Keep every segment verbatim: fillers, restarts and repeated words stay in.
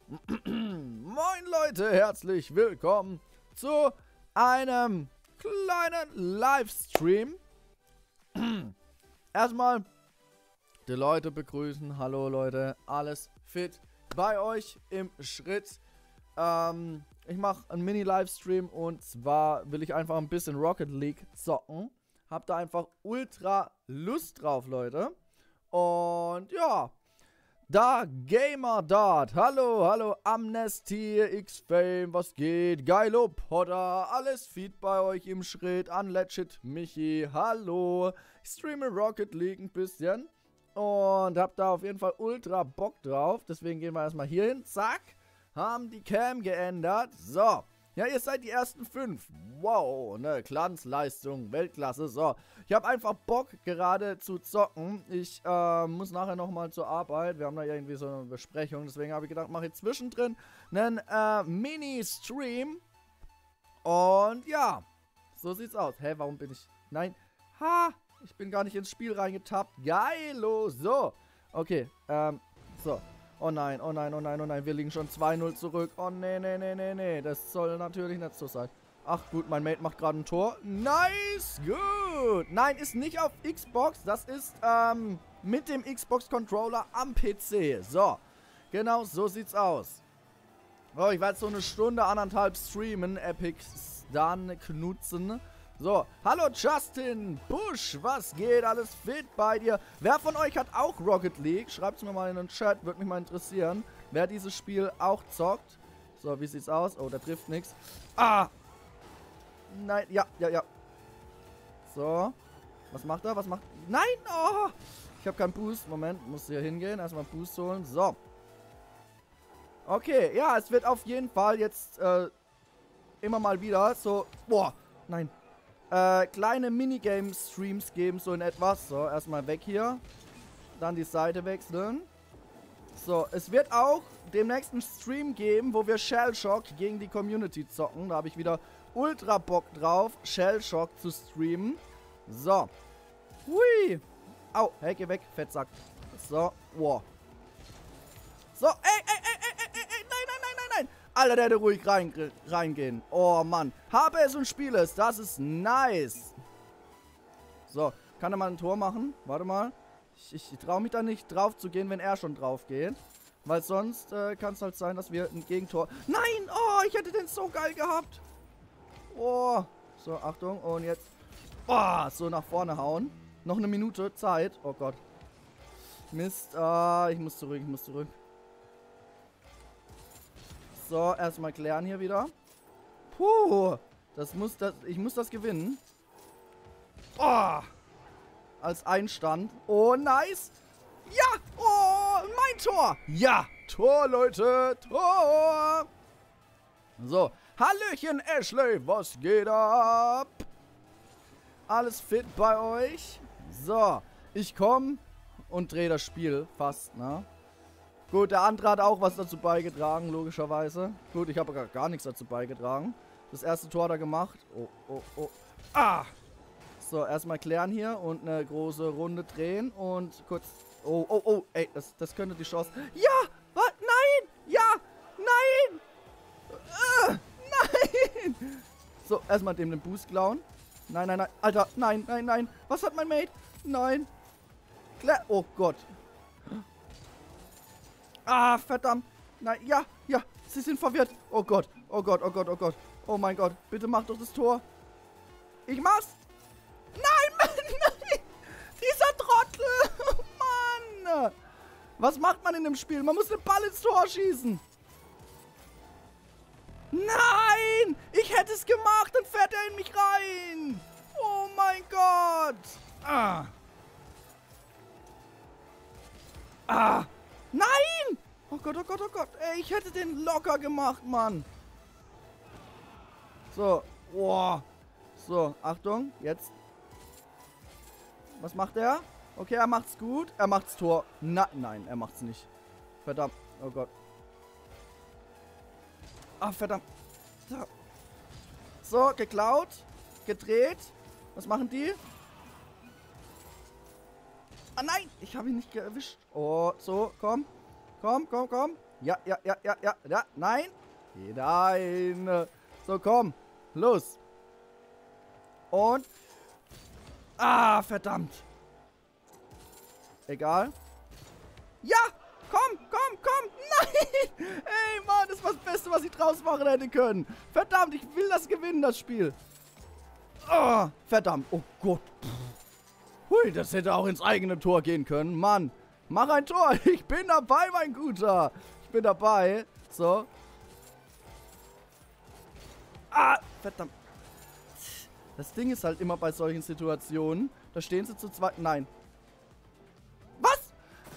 Moin Leute, herzlich willkommen zu einem kleinen Livestream. Erstmal die Leute begrüßen. Hallo Leute, alles fit bei euch im Schritt. Ähm, ich mache einen Mini-Livestream und zwar will ich einfach ein bisschen Rocket League zocken. Hab da einfach ultra Lust drauf, Leute. Und ja, da Gamer Dart, hallo, hallo Amnesty, X-Fame, was geht? Geilo Potter, alles fit bei euch im Schritt, Unlegit Michi, hallo. Ich streame Rocket League ein bisschen und hab da auf jeden Fall ultra Bock drauf. Deswegen gehen wir erstmal hier hin, zack, haben die Cam geändert, so. Ja, ihr seid die ersten fünf. Wow, ne, Glanzleistung, Weltklasse. So, ich habe einfach Bock gerade zu zocken. Ich äh, muss nachher nochmal zur Arbeit. Wir haben da irgendwie so eine Besprechung. Deswegen habe ich gedacht, mache ich zwischendrin einen äh, Mini-Stream. Und ja, so sieht's aus. Hä, warum bin ich... Nein, ha, ich bin gar nicht ins Spiel reingetappt. Geilo, so. Okay, ähm, so. Oh nein, oh nein, oh nein, oh nein, wir liegen schon zwei null zurück. Oh nee, nee, nee, nee, nee, das soll natürlich nicht so sein. Ach gut, mein Mate macht gerade ein Tor. Nice, gut. Nein, ist nicht auf Xbox, das ist ähm, mit dem Xbox-Controller am P C. So, genau so sieht's aus. Oh, ich werde so eine Stunde, anderthalb streamen, Epic Stan Knutzen. So, hallo Justin Busch, was geht? Alles fit bei dir? Wer von euch hat auch Rocket League? Schreibt es mir mal in den Chat, würde mich mal interessieren, wer dieses Spiel auch zockt. So, wie sieht's aus? Oh, da trifft nichts. Ah! Nein, ja, ja, ja. So, was macht er? Was macht... Nein! Oh! Ich habe keinen Boost. Moment, muss hier hingehen, erstmal Boost holen. So. Okay, ja, es wird auf jeden Fall jetzt äh, immer mal wieder so... Boah, nein. Äh, kleine Minigame-Streams geben, so in etwas. So, erstmal weg hier. Dann die Seite wechseln. So, es wird auch demnächst einen Stream geben, wo wir Shellshock gegen die Community zocken. Da habe ich wieder ultra Bock drauf, Shellshock zu streamen. So. Hui. Au, hey, geh weg, Fettsack. So, wow. So, ey, ey, ey, ey, ey, ey, ey, nein, nein, nein, nein, nein. Alter, der hätte ruhig rein, reingehen. Oh, Mann. Habe es und spiele es. Das ist nice. So, kann er mal ein Tor machen? Warte mal. Ich, ich, ich traue mich da nicht drauf zu gehen, wenn er schon drauf geht. Weil sonst äh, kann es halt sein, dass wir ein Gegentor... Nein! Oh, ich hätte den so geil gehabt. Oh. So, Achtung. Und jetzt... Oh, so nach vorne hauen. Noch eine Minute Zeit. Oh Gott. Mist. Ah, ich muss zurück, ich muss zurück. So, erstmal klären hier wieder. Puh. Das muss das. Ich muss das gewinnen. Oh. Als Einstand. Oh, nice. Ja. Oh, mein Tor. Ja. Tor, Leute. Tor. So. Hallöchen, Ashley. Was geht ab? Alles fit bei euch? So. Ich komme und drehe das Spiel fast, ne? Gut, der andere hat auch was dazu beigetragen, logischerweise. Gut, ich habe gar, gar nichts dazu beigetragen. Das erste Tor hat er gemacht. Oh, oh, oh. Ah! So, erstmal klären hier und eine große Runde drehen und kurz... Oh, oh, oh, ey, das, das könnte die Chance... Ja! Was? Nein! Ja! Nein! Äh, nein! So, erstmal dem den Boost klauen. Nein, nein, nein. Alter, nein, nein, nein. Was hat mein Mate? Nein. Klär... Oh Gott. Ah, verdammt. Nein, ja, ja. Sie sind verwirrt. Oh Gott, oh Gott, oh Gott, oh Gott. Oh mein Gott. Bitte mach doch das Tor. Ich mach's. Nein, Mann, nein. Dieser Trottel. Oh, Mann. Was macht man in dem Spiel? Man muss den Ball ins Tor schießen. Nein. Ich hätte es gemacht. Dann fährt er in mich rein. Oh mein Gott. Ah. Ah. Nein! Oh Gott, oh Gott, oh Gott. Ey, ich hätte den locker gemacht, Mann. So. Boah. So, Achtung. Jetzt. Was macht er? Okay, er macht's gut. Er macht's Tor. Na, nein, er macht's nicht. Verdammt. Oh Gott. Ah, verdammt. So. So, geklaut. Gedreht. Was machen die? Ah, nein! Ich habe ihn nicht erwischt. Oh, so, komm. Komm, komm, komm. Ja, ja, ja, ja, ja, ja. Nein. Nein. So, komm. Los. Und. Ah, verdammt. Egal. Ja. Komm, komm, komm. Nein. Ey, Mann, das war das Beste, was ich draus machen hätte können. Verdammt, ich will das gewinnen, das Spiel. Oh, verdammt. Oh Gott. Hui, das hätte auch ins eigene Tor gehen können. Mann, mach ein Tor. Ich bin dabei, mein Guter. Ich bin dabei. So. Ah, verdammt. Das Ding ist halt immer bei solchen Situationen, da stehen sie zu zweit. Nein. Was?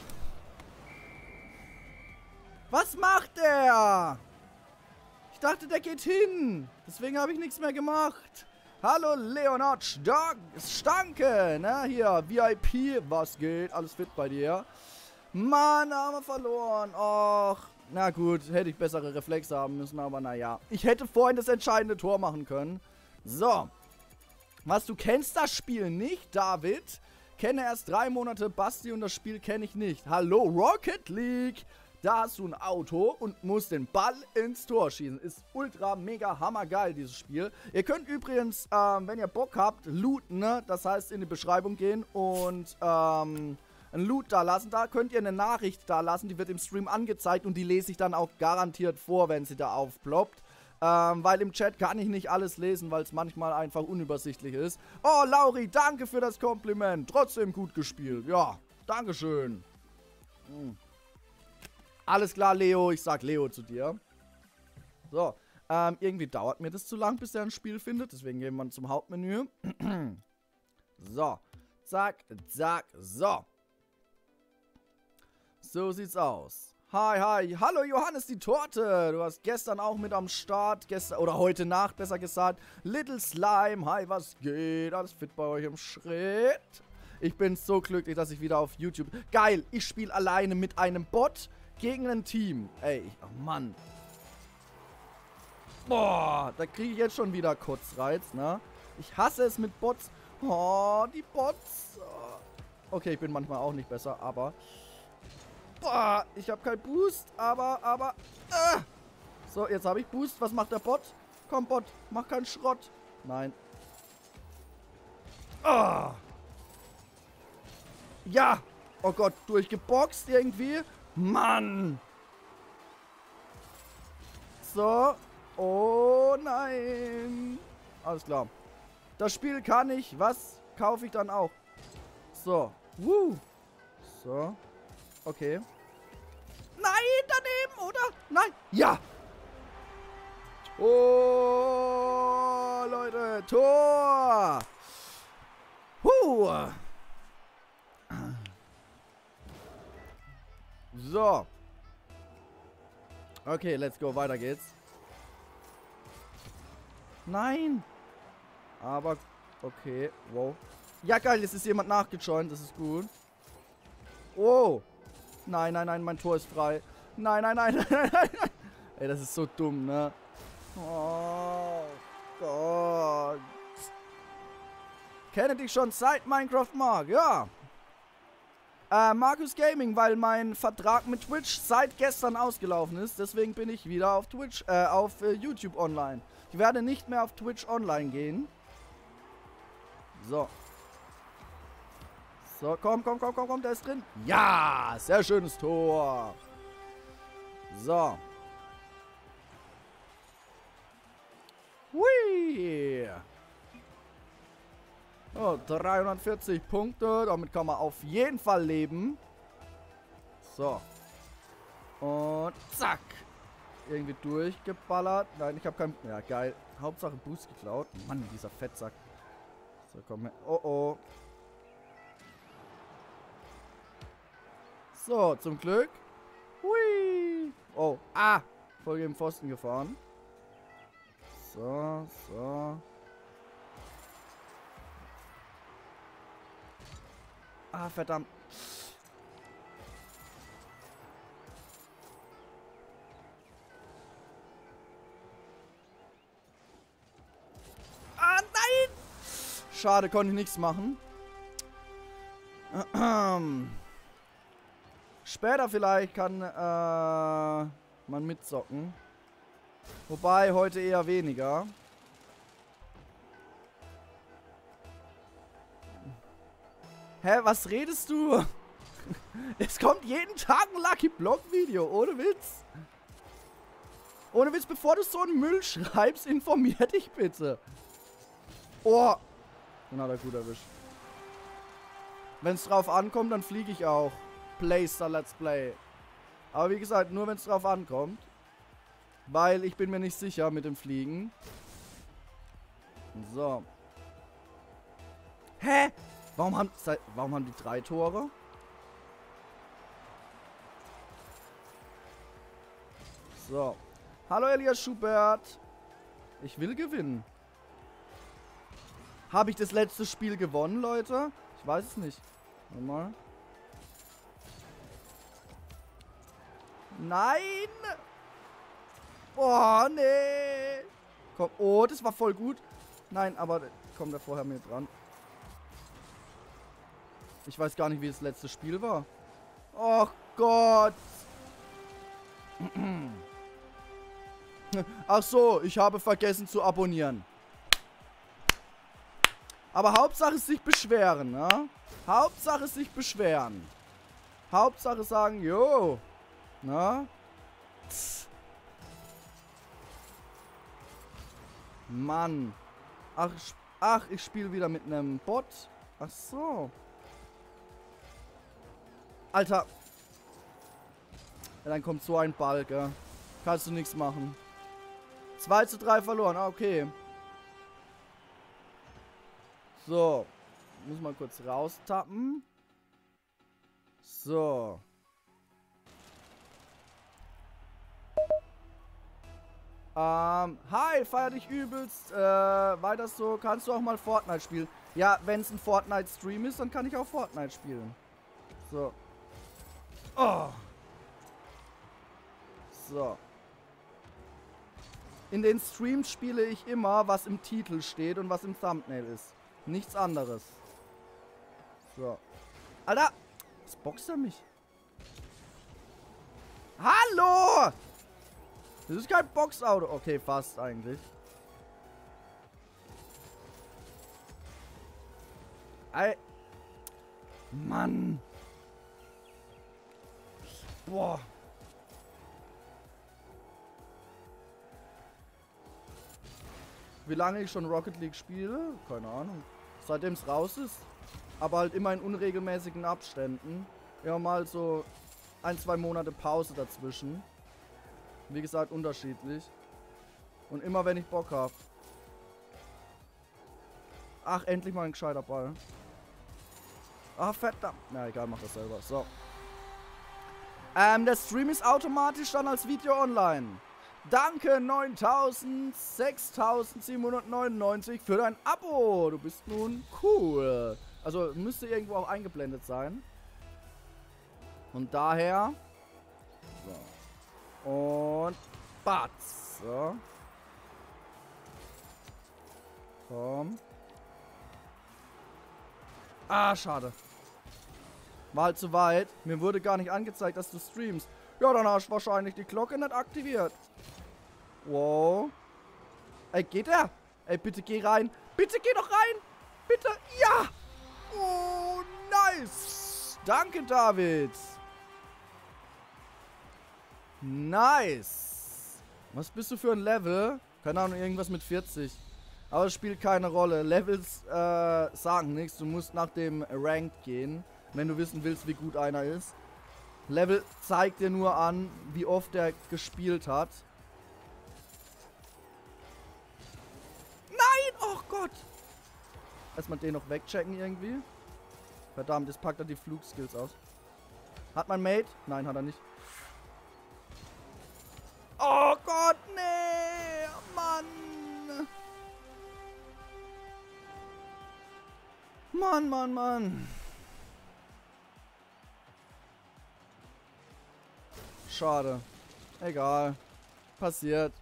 Was macht der? Ich dachte, der geht hin. Deswegen habe ich nichts mehr gemacht. Hallo, Leonard Stank, Stanke. Na, hier, V I P. Was geht? Alles fit bei dir? Mann, haben wir verloren. Och. Na gut, hätte ich bessere Reflexe haben müssen, aber naja. Ich hätte vorhin das entscheidende Tor machen können. So. Was, du kennst das Spiel nicht, David? Kenne erst drei Monate Basti und das Spiel kenne ich nicht. Hallo, Rocket League. Da hast du ein Auto und musst den Ball ins Tor schießen. Ist ultra, mega, hammergeil, dieses Spiel. Ihr könnt übrigens, ähm, wenn ihr Bock habt, looten, ne? Das heißt, in die Beschreibung gehen und, ähm... ein Loot da lassen, da könnt ihr eine Nachricht da lassen, die wird im Stream angezeigt und die lese ich dann auch garantiert vor, wenn sie da aufploppt. Ähm, weil im Chat kann ich nicht alles lesen, weil es manchmal einfach unübersichtlich ist. Oh, Lauri, danke für das Kompliment. Trotzdem gut gespielt. Ja, dankeschön. Hm. Alles klar, Leo. Ich sag Leo zu dir. So, ähm, irgendwie dauert mir das zu lang, bis er ein Spiel findet. Deswegen gehen wir zum Hauptmenü. So, zack, zack, so. So sieht's aus. Hi, hi. Hallo Johannes, die Torte. Du warst gestern auch mit am Start. Gestern, oder heute Nacht, besser gesagt. Little Slime. Hi, was geht? Alles fit bei euch im Schritt? Ich bin so glücklich, dass ich wieder auf YouTube... Geil, ich spiele alleine mit einem Bot gegen ein Team. Ey, ich, oh Mann. Boah, da kriege ich jetzt schon wieder Kotzreiz, ne? Ich hasse es mit Bots. Oh, die Bots. Okay, ich bin manchmal auch nicht besser, aber... Boah, ich habe keinen Boost, aber, aber... Äh. So, jetzt habe ich Boost. Was macht der Bot? Komm, Bot, mach keinen Schrott. Nein. Oh. Ja. Oh Gott, durchgeboxt irgendwie. Mann. So. Oh nein. Alles klar. Das Spiel kann ich. Was kaufe ich dann auch? So. Woo. So. Okay. Nein, daneben, oder? Nein. Ja. Oh, Leute. Tor. Huh. So. Okay, let's go. Weiter geht's. Nein. Aber, okay. Wow. Ja, geil. Jetzt ist jemand nachgejoint. Das ist gut. Oh. Nein, nein, nein, mein Tor ist frei. Nein, nein, nein, nein, nein, nein. Ey, das ist so dumm, ne? Oh Gott. Kenne dich schon seit Minecraft Mark, ja. Äh, Markus Gaming, weil mein Vertrag mit Twitch seit gestern ausgelaufen ist. Deswegen bin ich wieder auf Twitch, äh, auf äh, YouTube online. Ich werde nicht mehr auf Twitch online gehen. So. So, komm, komm, komm, komm, komm, der ist drin. Ja, sehr schönes Tor. So. Hui. Oh, dreihundertvierzig Punkte. Damit kann man auf jeden Fall leben. So. Und zack. Irgendwie durchgeballert. Nein, ich habe kein... Ja, geil. Hauptsache Boost geklaut. Mann, dieser Fettsack. So, komm her. Oh, oh. So, zum Glück. Hui. Oh, ah. Voll gegen den Pfosten gefahren. So, so. Ah, verdammt. Ah, nein! Schade, konnte ich nichts machen. Später vielleicht kann äh, man mitzocken. Wobei, heute eher weniger. Hä, was redest du? Es kommt jeden Tag ein Lucky Block Video, ohne Witz. Ohne Witz, bevor du so einen Müll schreibst, informier dich bitte. Oh. Den hat er gut erwischt. Wenn es drauf ankommt, dann fliege ich auch. Playstar Let's Play. Aber wie gesagt, nur wenn es drauf ankommt. Weil ich bin mir nicht sicher mit dem Fliegen. So. Hä? Warum haben, warum haben die drei Tore? So. Hallo Elias Schubert. Ich will gewinnen. Habe ich das letzte Spiel gewonnen, Leute? Ich weiß es nicht. Warte mal. Nein! Boah, nee! Komm, oh, das war voll gut. Nein, aber kommt da vorher mir dran. Ich weiß gar nicht, wie das letzte Spiel war. Oh Gott! Ach so, ich habe vergessen zu abonnieren. Aber Hauptsache sich beschweren, ne? Hauptsache sich beschweren. Hauptsache sagen, jo. Na? Tss. Mann. Ach, ach ich spiele wieder mit einem Bot. Ach so. Alter. Ja, dann kommt so ein Ball, gell? Kannst du nichts machen. zwei zu drei verloren. Ah, okay. So. Muss mal kurz raustappen. So. Ähm, hi, feier dich übelst. Äh, weiter so. Kannst du auch mal Fortnite spielen? Ja, wenn es ein Fortnite-Stream ist, dann kann ich auch Fortnite spielen. So. Oh. So. In den Streams spiele ich immer, was im Titel steht und was im Thumbnail ist. Nichts anderes. So. Alter! Was boxt er mich? Hallo! Das ist kein Boxauto. Okay, fast eigentlich. Ey. Mann. Boah. Wie lange ich schon Rocket League spiele? Keine Ahnung. Seitdem es raus ist. Aber halt immer in unregelmäßigen Abständen. Ja, mal so ein, zwei Monate Pause dazwischen. Wie gesagt, unterschiedlich. Und immer, wenn ich Bock habe. Ach, endlich mal ein gescheiter Ball. Ah, verdammt. Na egal, mach das selber. So. Ähm, der Stream ist automatisch dann als Video online. Danke, neuntausend sechstausendsiebenhundertneunundneunzig für dein Abo. Du bist nun cool. Also, müsste irgendwo auch eingeblendet sein. Und daher... So. Und... Batz. So. Komm. Ah, schade. War halt zu weit. Mir wurde gar nicht angezeigt, dass du streamst. Ja, dann hast du wahrscheinlich die Glocke nicht aktiviert. Wow. Ey, geht er? Ey, bitte geh rein. Bitte geh doch rein. Bitte. Ja. Oh, nice. Danke, David. Nice. Was bist du für ein Level? Keine Ahnung, irgendwas mit vierzig. Aber es spielt keine Rolle. Levels äh, sagen nichts. Du musst nach dem Ranked gehen, wenn du wissen willst, wie gut einer ist. Level zeigt dir nur an, wie oft er gespielt hat. Nein! Oh Gott! Erstmal den noch wegchecken irgendwie. Verdammt, jetzt packt er die Flugskills aus. Hat mein Mate? Nein, hat er nicht. Oh Gott, nee! Mann! Mann, Mann, Mann! Schade. Egal. Passiert.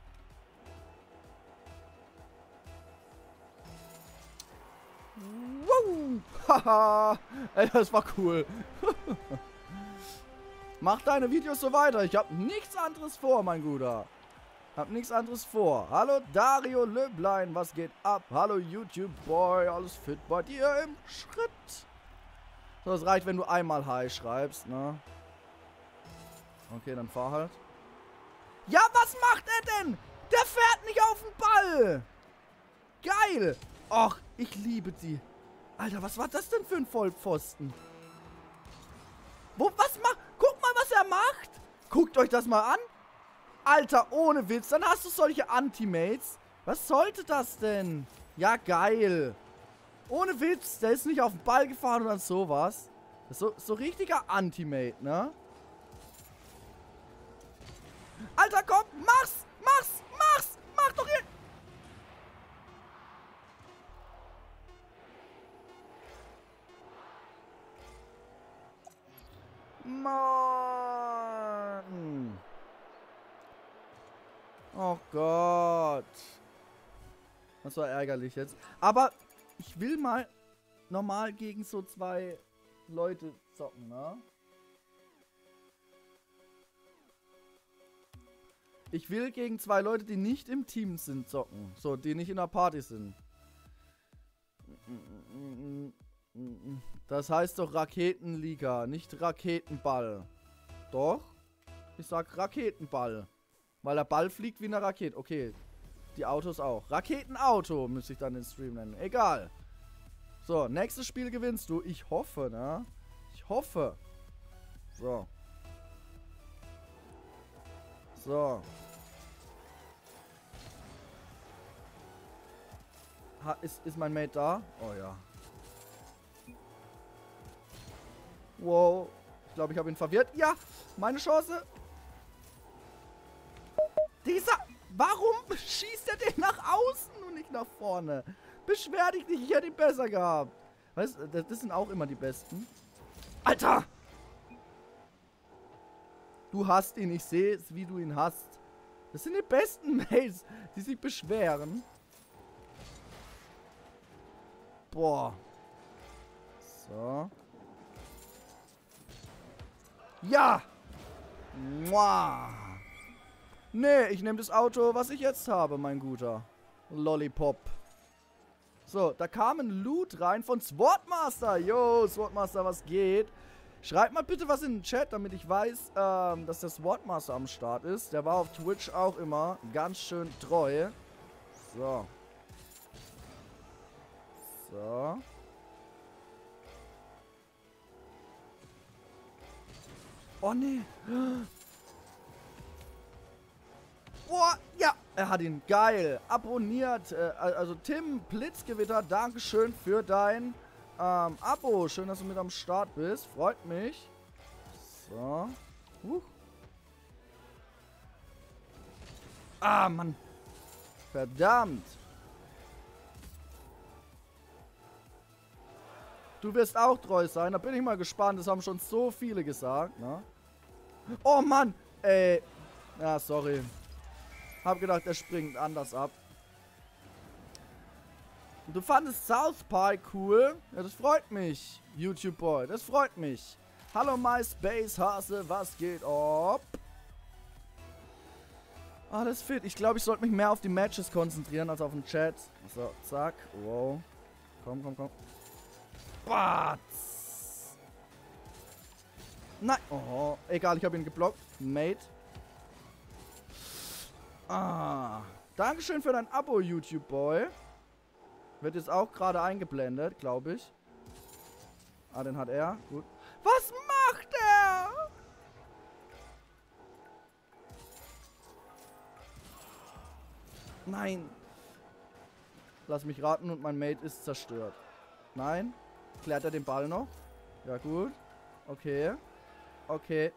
Wow! Haha! Ey, das war cool. Mach deine Videos so weiter. Ich habe nichts anderes vor, mein Guter. Hab nichts anderes vor. Hallo Dario Löblein, was geht ab? Hallo YouTube Boy, alles fit bei dir im Schritt. So, das reicht, wenn du einmal Hi schreibst, ne? Okay, dann fahr halt. Ja, was macht er denn? Der fährt nicht auf den Ball. Geil. Och, ich liebe die. Alter, was war das denn für ein Vollpfosten? Wo, was macht? Guck mal, was er macht. Guckt euch das mal an. Alter, ohne Witz. Dann hast du solche Antimates. Was sollte das denn? Ja, geil. Ohne Witz. Der ist nicht auf den Ball gefahren oder sowas. Das ist so, so richtiger Antimate, ne? Alter, komm. Mach's. Mach's. Mach's. Mach doch hier. Mann. Oh Gott. Das war ärgerlich jetzt. Aber ich will mal normal gegen so zwei Leute zocken, ne? Ich will gegen zwei Leute, die nicht im Team sind, zocken. So, die nicht in der Party sind. Das heißt doch Raketenliga, nicht Raketenball. Doch? Ich sag Raketenball. Weil der Ball fliegt wie eine Rakete. Okay. Die Autos auch. Raketenauto müsste ich dann den Stream nennen. Egal. So, nächstes Spiel gewinnst du. Ich hoffe, ne? Ich hoffe. So. So. Ha, ist, ist mein Mate da? Oh ja. Wow. Ich glaube, ich habe ihn verwirrt. Ja, meine Chance. Dieser... Warum schießt er den nach außen und nicht nach vorne? Beschwer dich nicht, ich hätte ihn besser gehabt. Weißt du, das sind auch immer die Besten. Alter! Du hast ihn, ich sehe es, wie du ihn hast. Das sind die besten Mates, die sich beschweren. Boah. So. Ja! Mua! Nee, ich nehme das Auto, was ich jetzt habe, mein Guter. Lollipop. So, da kam ein Loot rein von Swordmaster. Yo, Swordmaster, was geht? Schreibt mal bitte was in den Chat, damit ich weiß, ähm, dass der Swordmaster am Start ist. Der war auf Twitch auch immer ganz schön treu. So. So. Oh, nee. Oh, ja, er hat ihn. Geil. Abonniert. Äh, also Tim Blitzgewitter, Dankeschön für dein ähm, Abo. Schön, dass du mit am Start bist. Freut mich. So. Huch. Ah, Mann. Verdammt. Du wirst auch treu sein. Da bin ich mal gespannt. Das haben schon so viele gesagt, ne? Oh, Mann. Ey. Ja, sorry. Hab gedacht, er springt anders ab. Du fandest South Park cool? Ja, das freut mich, YouTube Boy. Das freut mich. Hallo, MySpace Hase. Was geht ab? Alles fit. Ich glaube, ich sollte mich mehr auf die Matches konzentrieren als auf den Chat. So, zack. Wow. Komm, komm, komm. Batz. Nein. Oh, egal, ich habe ihn geblockt. Mate. Ah. Dankeschön für dein Abo, YouTube Boy. Wird jetzt auch gerade eingeblendet, glaube ich. Ah, den hat er. Gut. Was macht er? Nein. Lass mich raten und mein Mate ist zerstört. Nein. Klärt er den Ball noch? Ja, gut. Okay. Okay.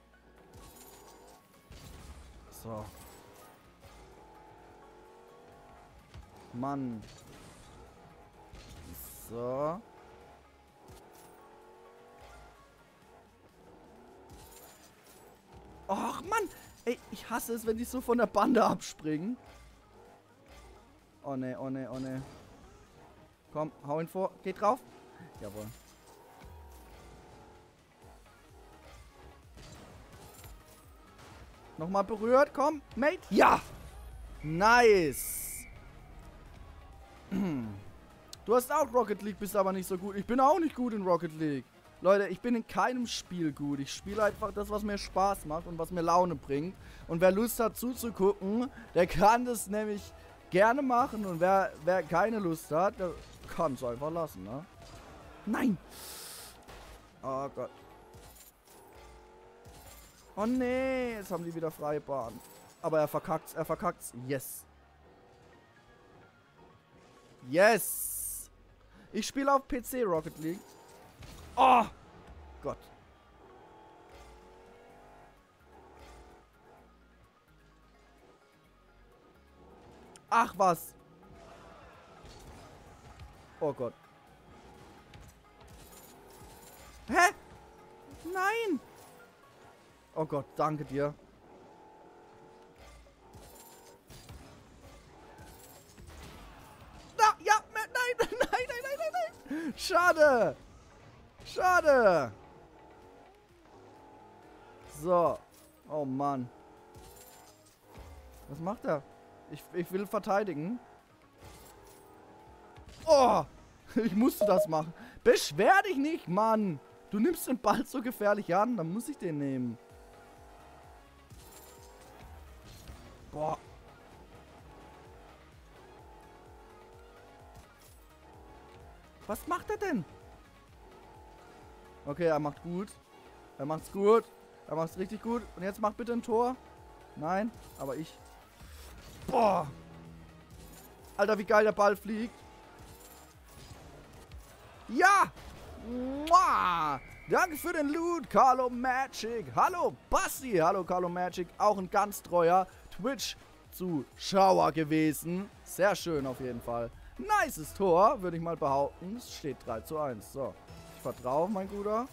So. Mann. So. Och, Mann. Ey, ich hasse es, wenn die so von der Bande abspringen. Oh, ne, oh, ne, oh, ne. Komm, hau ihn vor. Geht drauf. Jawohl. Nochmal berührt. Komm, Mate. Ja. Nice. Du hast auch Rocket League, bist aber nicht so gut. Ich bin auch nicht gut in Rocket League. Leute, ich bin in keinem Spiel gut. Ich spiele einfach das, was mir Spaß macht und was mir Laune bringt. Und wer Lust hat zuzugucken, der kann das nämlich gerne machen. Und wer, wer keine Lust hat, der kann es einfach lassen, ne? Nein! Oh Gott. Oh nee, jetzt haben die wieder freie Bahn. Aber er verkackt's, er verkackt's. Yes. Yes! Ich spiele auf P C Rocket League. Oh Gott. Ach was. Oh Gott. Hä? Nein. Oh Gott, danke dir. Na, ja, nein, nein, nein, nein, nein, nein, nein. Schade. Schade. So. Oh Mann. Was macht er? Ich, ich will verteidigen. Oh. Ich musste das machen. Beschwer dich nicht, Mann. Du nimmst den Ball so gefährlich an. Dann muss ich den nehmen. Boah. Was macht er denn? Okay, er macht gut. Er macht's gut. Er macht's richtig gut. Und jetzt macht bitte ein Tor. Nein, aber ich. Boah. Alter, wie geil der Ball fliegt. Ja. Mua. Danke für den Loot, Carlo Magic. Hallo, Basti. Hallo, Carlo Magic. Auch ein ganz treuer Twitch-Zuschauer gewesen. Sehr schön auf jeden Fall. Nices Tor, würde ich mal behaupten. Es steht drei zu eins. So. Ich vertraue, mein Guter.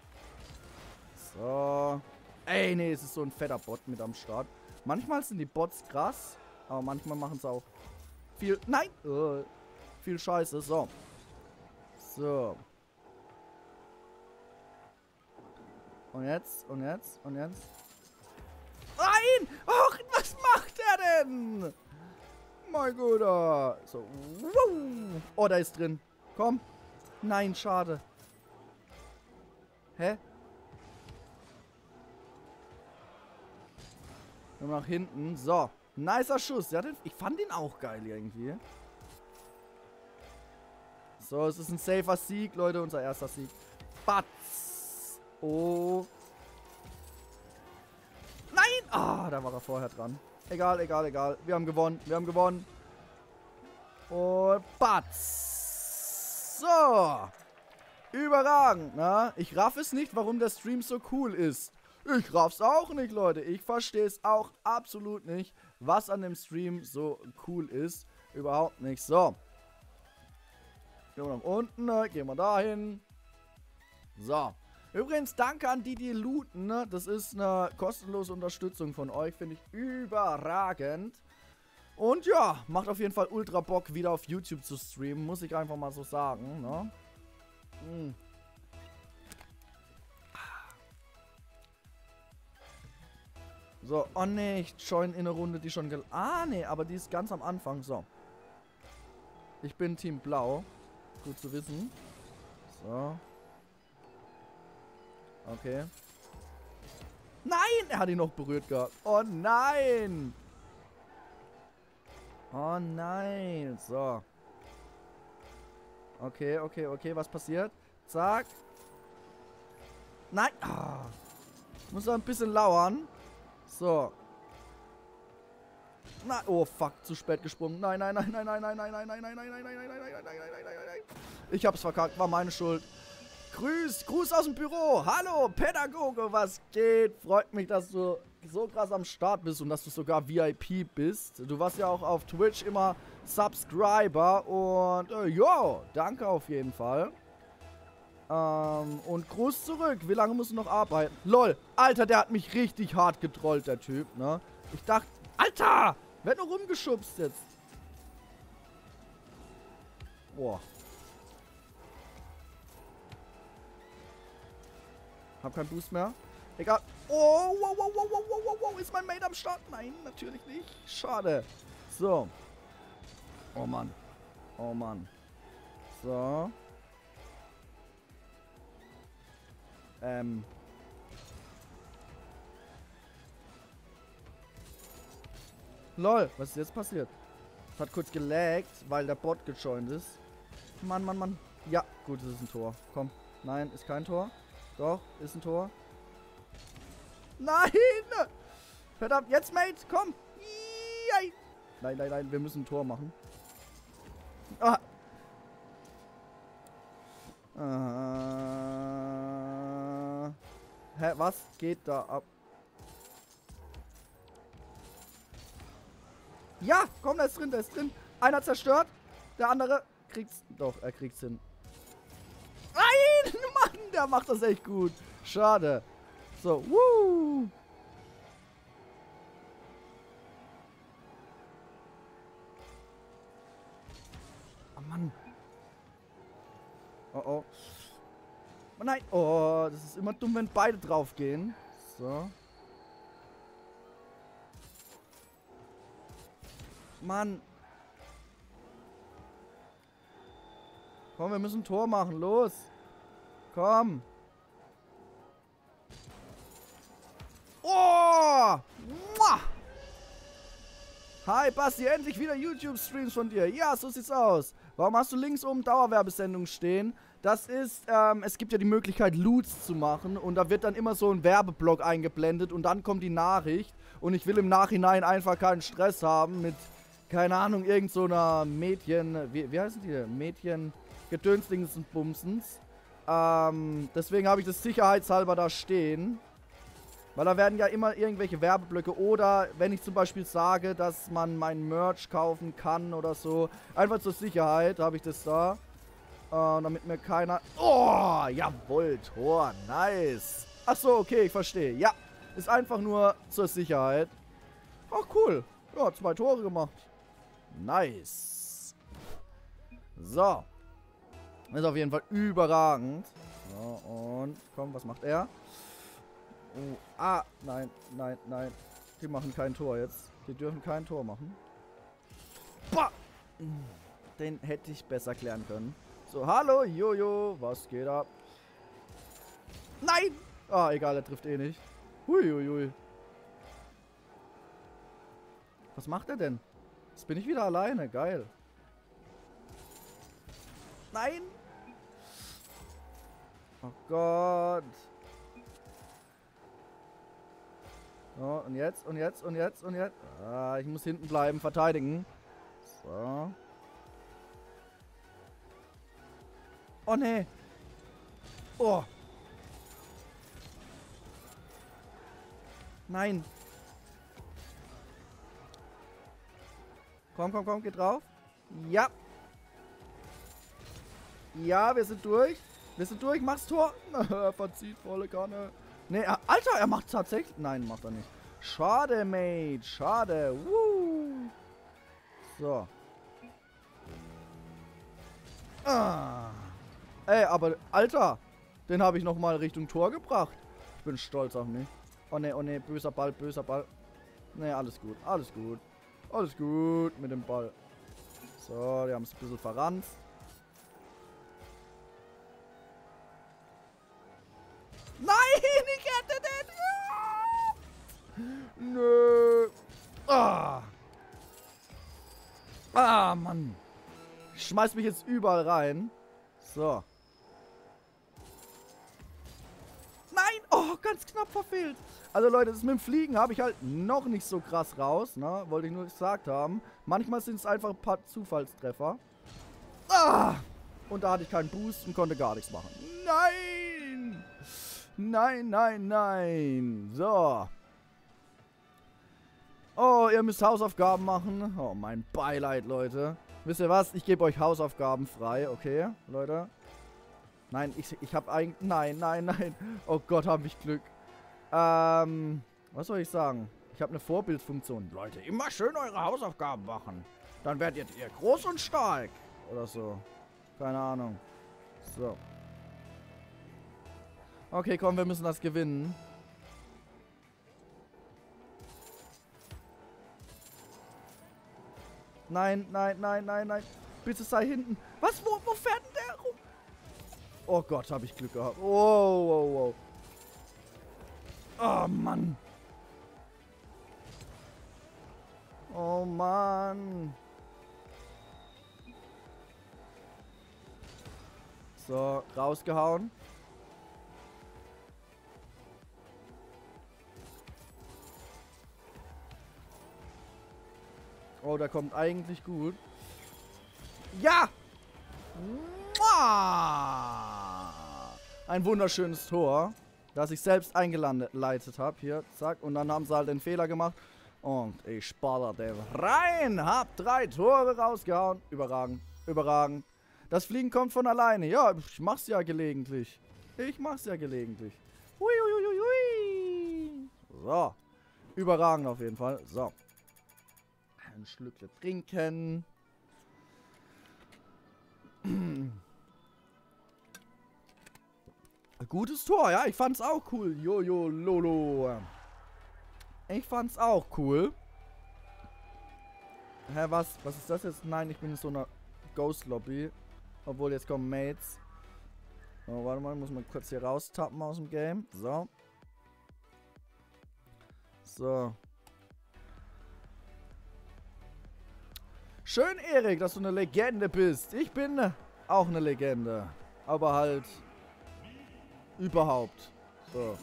So. Ey, nee, es ist so ein fetter Bot mit am Start. Manchmal sind die Bots krass, aber manchmal machen sie auch viel... Nein! Uh, viel Scheiße. So. So. Und jetzt, und jetzt, und jetzt. Nein! Och, was macht er denn? Mein Guter. So. Oh, da ist drin. Komm. Nein, schade. Hä? Nur nach hinten. So. Nicer Schuss. Ja, den, ich fand den auch geil irgendwie. So, es ist ein safer Sieg, Leute. Unser erster Sieg. Batz. Oh. Nein! Ah, da war er vorher dran. Egal, egal, egal. Wir haben gewonnen. Wir haben gewonnen. Und Batz. So. Überragend, ne? Ich raff es nicht, warum der Stream so cool ist. Ich raff's auch nicht, Leute. Ich verstehe es auch absolut nicht, was an dem Stream so cool ist. Überhaupt nicht. So. Gehen wir nach unten, ne? Gehen wir dahin. So. Übrigens, danke an die, die looten, ne? Das ist eine kostenlose Unterstützung von euch. Finde ich überragend. Und ja, macht auf jeden Fall ultra Bock, wieder auf YouTube zu streamen. Muss ich einfach mal so sagen, ne? Mm. So, oh ne, ich join in eine Runde, die schon gel... Ah, ne, aber die ist ganz am Anfang. So. Ich bin Team Blau. Gut zu wissen. So. Okay. Nein! Er hat ihn noch berührt gehabt. Oh nein! Oh nein. So. Okay, okay, okay. Was passiert? Zack. Nein. Ah. Muss er ein bisschen lauern. So. Na, oh fuck, zu spät gesprungen. Nein, nein, nein, nein, nein, nein, nein, nein, nein, nein, nein, nein, nein, nein, nein, nein, nein, nein, nein, nein. Ich hab's verkackt, war meine Schuld. Grüß, Gruß aus dem Büro. Hallo, Pädagoge, was geht? Freut mich, dass du so krass am Start bist und dass du sogar V I P bist. Du warst ja auch auf Twitch immer Subscriber und äh, jo, danke auf jeden Fall. Ähm, und Gruß zurück. Wie lange musst du noch arbeiten? Lol, Alter, der hat mich richtig hart getrollt, der Typ, ne? Ich dachte, Alter, werd nur rumgeschubst jetzt. Boah. Hab keinen Boost mehr. Egal. Oh, wow, wow, wow, wow, wow, wow, ist mein Mate am Start? Nein, natürlich nicht. Schade. So. Oh Mann. Oh Mann. So. Ähm. Lol, was ist jetzt passiert? Es hat kurz gelaggt, weil der Bot gejoint ist. Mann, Mann, Mann. Ja, gut, es ist ein Tor. Komm. Nein, ist kein Tor. Doch, ist ein Tor. Nein! Verdammt, jetzt, Mate, komm! Nein, nein, nein, nein, wir müssen ein Tor machen. Ah. Äh. Hä, was geht da ab? Ja, komm, der ist drin, der ist drin. Einer zerstört, der andere kriegt's. Doch, er kriegt's hin. Nein, Mann, der macht das echt gut. Schade. So, wuh. Oh Mann. Oh oh. Oh nein. Oh, das ist immer dumm, wenn beide drauf gehen. So. Mann. Komm, wir müssen ein Tor machen. Los. Komm. Oh. Mua. Hi, Basti. Endlich wieder YouTube-Streams von dir. Ja, so sieht's aus. Warum hast du links oben Dauerwerbesendung stehen? Das ist, ähm, es gibt ja die Möglichkeit, Loots zu machen. Und da wird dann immer so ein Werbeblock eingeblendet. Und dann kommt die Nachricht. Und ich will im Nachhinein einfach keinen Stress haben mit... Keine Ahnung, irgend so einer Mädchen, wie, wie heißen die? Mädchen, Gedönsdings und Bumsens. Ähm, deswegen habe ich das sicherheitshalber da stehen. Weil da werden ja immer irgendwelche Werbeblöcke oder wenn ich zum Beispiel sage, dass man mein Merch kaufen kann oder so. Einfach zur Sicherheit habe ich das da. Äh, damit mir keiner... Oh, jawohl, Tor, nice. Ach so, okay, ich verstehe. Ja, ist einfach nur zur Sicherheit. Ach, cool. Ja, zwei Tore gemacht. Nice. So. Ist auf jeden Fall überragend. So, und komm, was macht er? Oh, ah, nein, nein, nein. Die machen kein Tor jetzt. Die dürfen kein Tor machen. Boah. Den hätte ich besser klären können. So, hallo, Jojo. Was geht ab? Nein! Ah, egal, er trifft eh nicht. Huiuiui. Was macht er denn? Jetzt bin ich wieder alleine. Geil. Nein! Oh Gott. So, und jetzt, und jetzt, und jetzt, und jetzt. Ah, ich muss hinten bleiben, verteidigen. So. Oh, nee. Oh. Nein. Komm, komm, komm, geht drauf. Ja. Ja, wir sind durch. Wir sind durch, mach's Tor. Verzieht volle Kanne. Nee, er, Alter, er macht tatsächlich... Nein, macht er nicht. Schade, Mate. Schade. Woo. So. Ah. Ey, aber, Alter. Den habe ich nochmal Richtung Tor gebracht. Ich bin stolz auf mich. Oh ne, oh ne, böser Ball, böser Ball. Ne, alles gut, alles gut. Alles gut mit dem Ball. So, die haben es ein bisschen verranzt. Nein, ich hätte den. Nö. Ah. Ah, Mann. Ich schmeiß mich jetzt überall rein. So. Nein! Oh, ganz knapp verfehlt. Also Leute, das mit dem Fliegen habe ich halt noch nicht so krass raus, ne? Wollte ich nur gesagt haben. Manchmal sind es einfach ein paar Zufallstreffer. Ah! Und da hatte ich keinen Boost und konnte gar nichts machen. Nein! Nein, nein, nein. So. Oh, ihr müsst Hausaufgaben machen. Oh, mein Beileid, Leute. Wisst ihr was? Ich gebe euch Hausaufgaben frei, okay, Leute? Nein, ich, ich habe eigentlich... Nein, nein, nein. Oh Gott, habe ich Glück. Ähm, was soll ich sagen? Ich habe eine Vorbildfunktion. Leute, immer schön eure Hausaufgaben machen. Dann werdet ihr groß und stark. Oder so. Keine Ahnung. So. Okay, komm, wir müssen das gewinnen. Nein, nein, nein, nein, nein. Bitte sei hinten. Was? Wo, wo fährt denn der rum? Oh Gott, habe ich Glück gehabt. Wow, wow, wow. Oh, Mann. Oh, Mann. So, rausgehauen. Oh, der kommt eigentlich gut. Ja! Ein wunderschönes Tor, das ich selbst eingeleitet habe. Hier, zack. Und dann haben sie halt den Fehler gemacht. Und ich spallerte rein. Hab drei Tore rausgehauen. Überragend. Überragend. Das Fliegen kommt von alleine. Ja, ich mach's ja gelegentlich. Ich mach's ja gelegentlich. Hui, hui, hui, hui. So. Überragend auf jeden Fall. So. Ein Schlückchen trinken. Gutes Tor, ja. Ich fand's auch cool. Jojo, Lolo. Ich fand's auch cool. Hä, was? Was ist das jetzt? Nein, ich bin in so einer Ghost Lobby. Obwohl, jetzt kommen Mates. Oh, warte mal, muss man kurz hier raustappen aus dem Game. So. So. Schön, Erik, dass du eine Legende bist. Ich bin auch eine Legende. Aber halt überhaupt. So.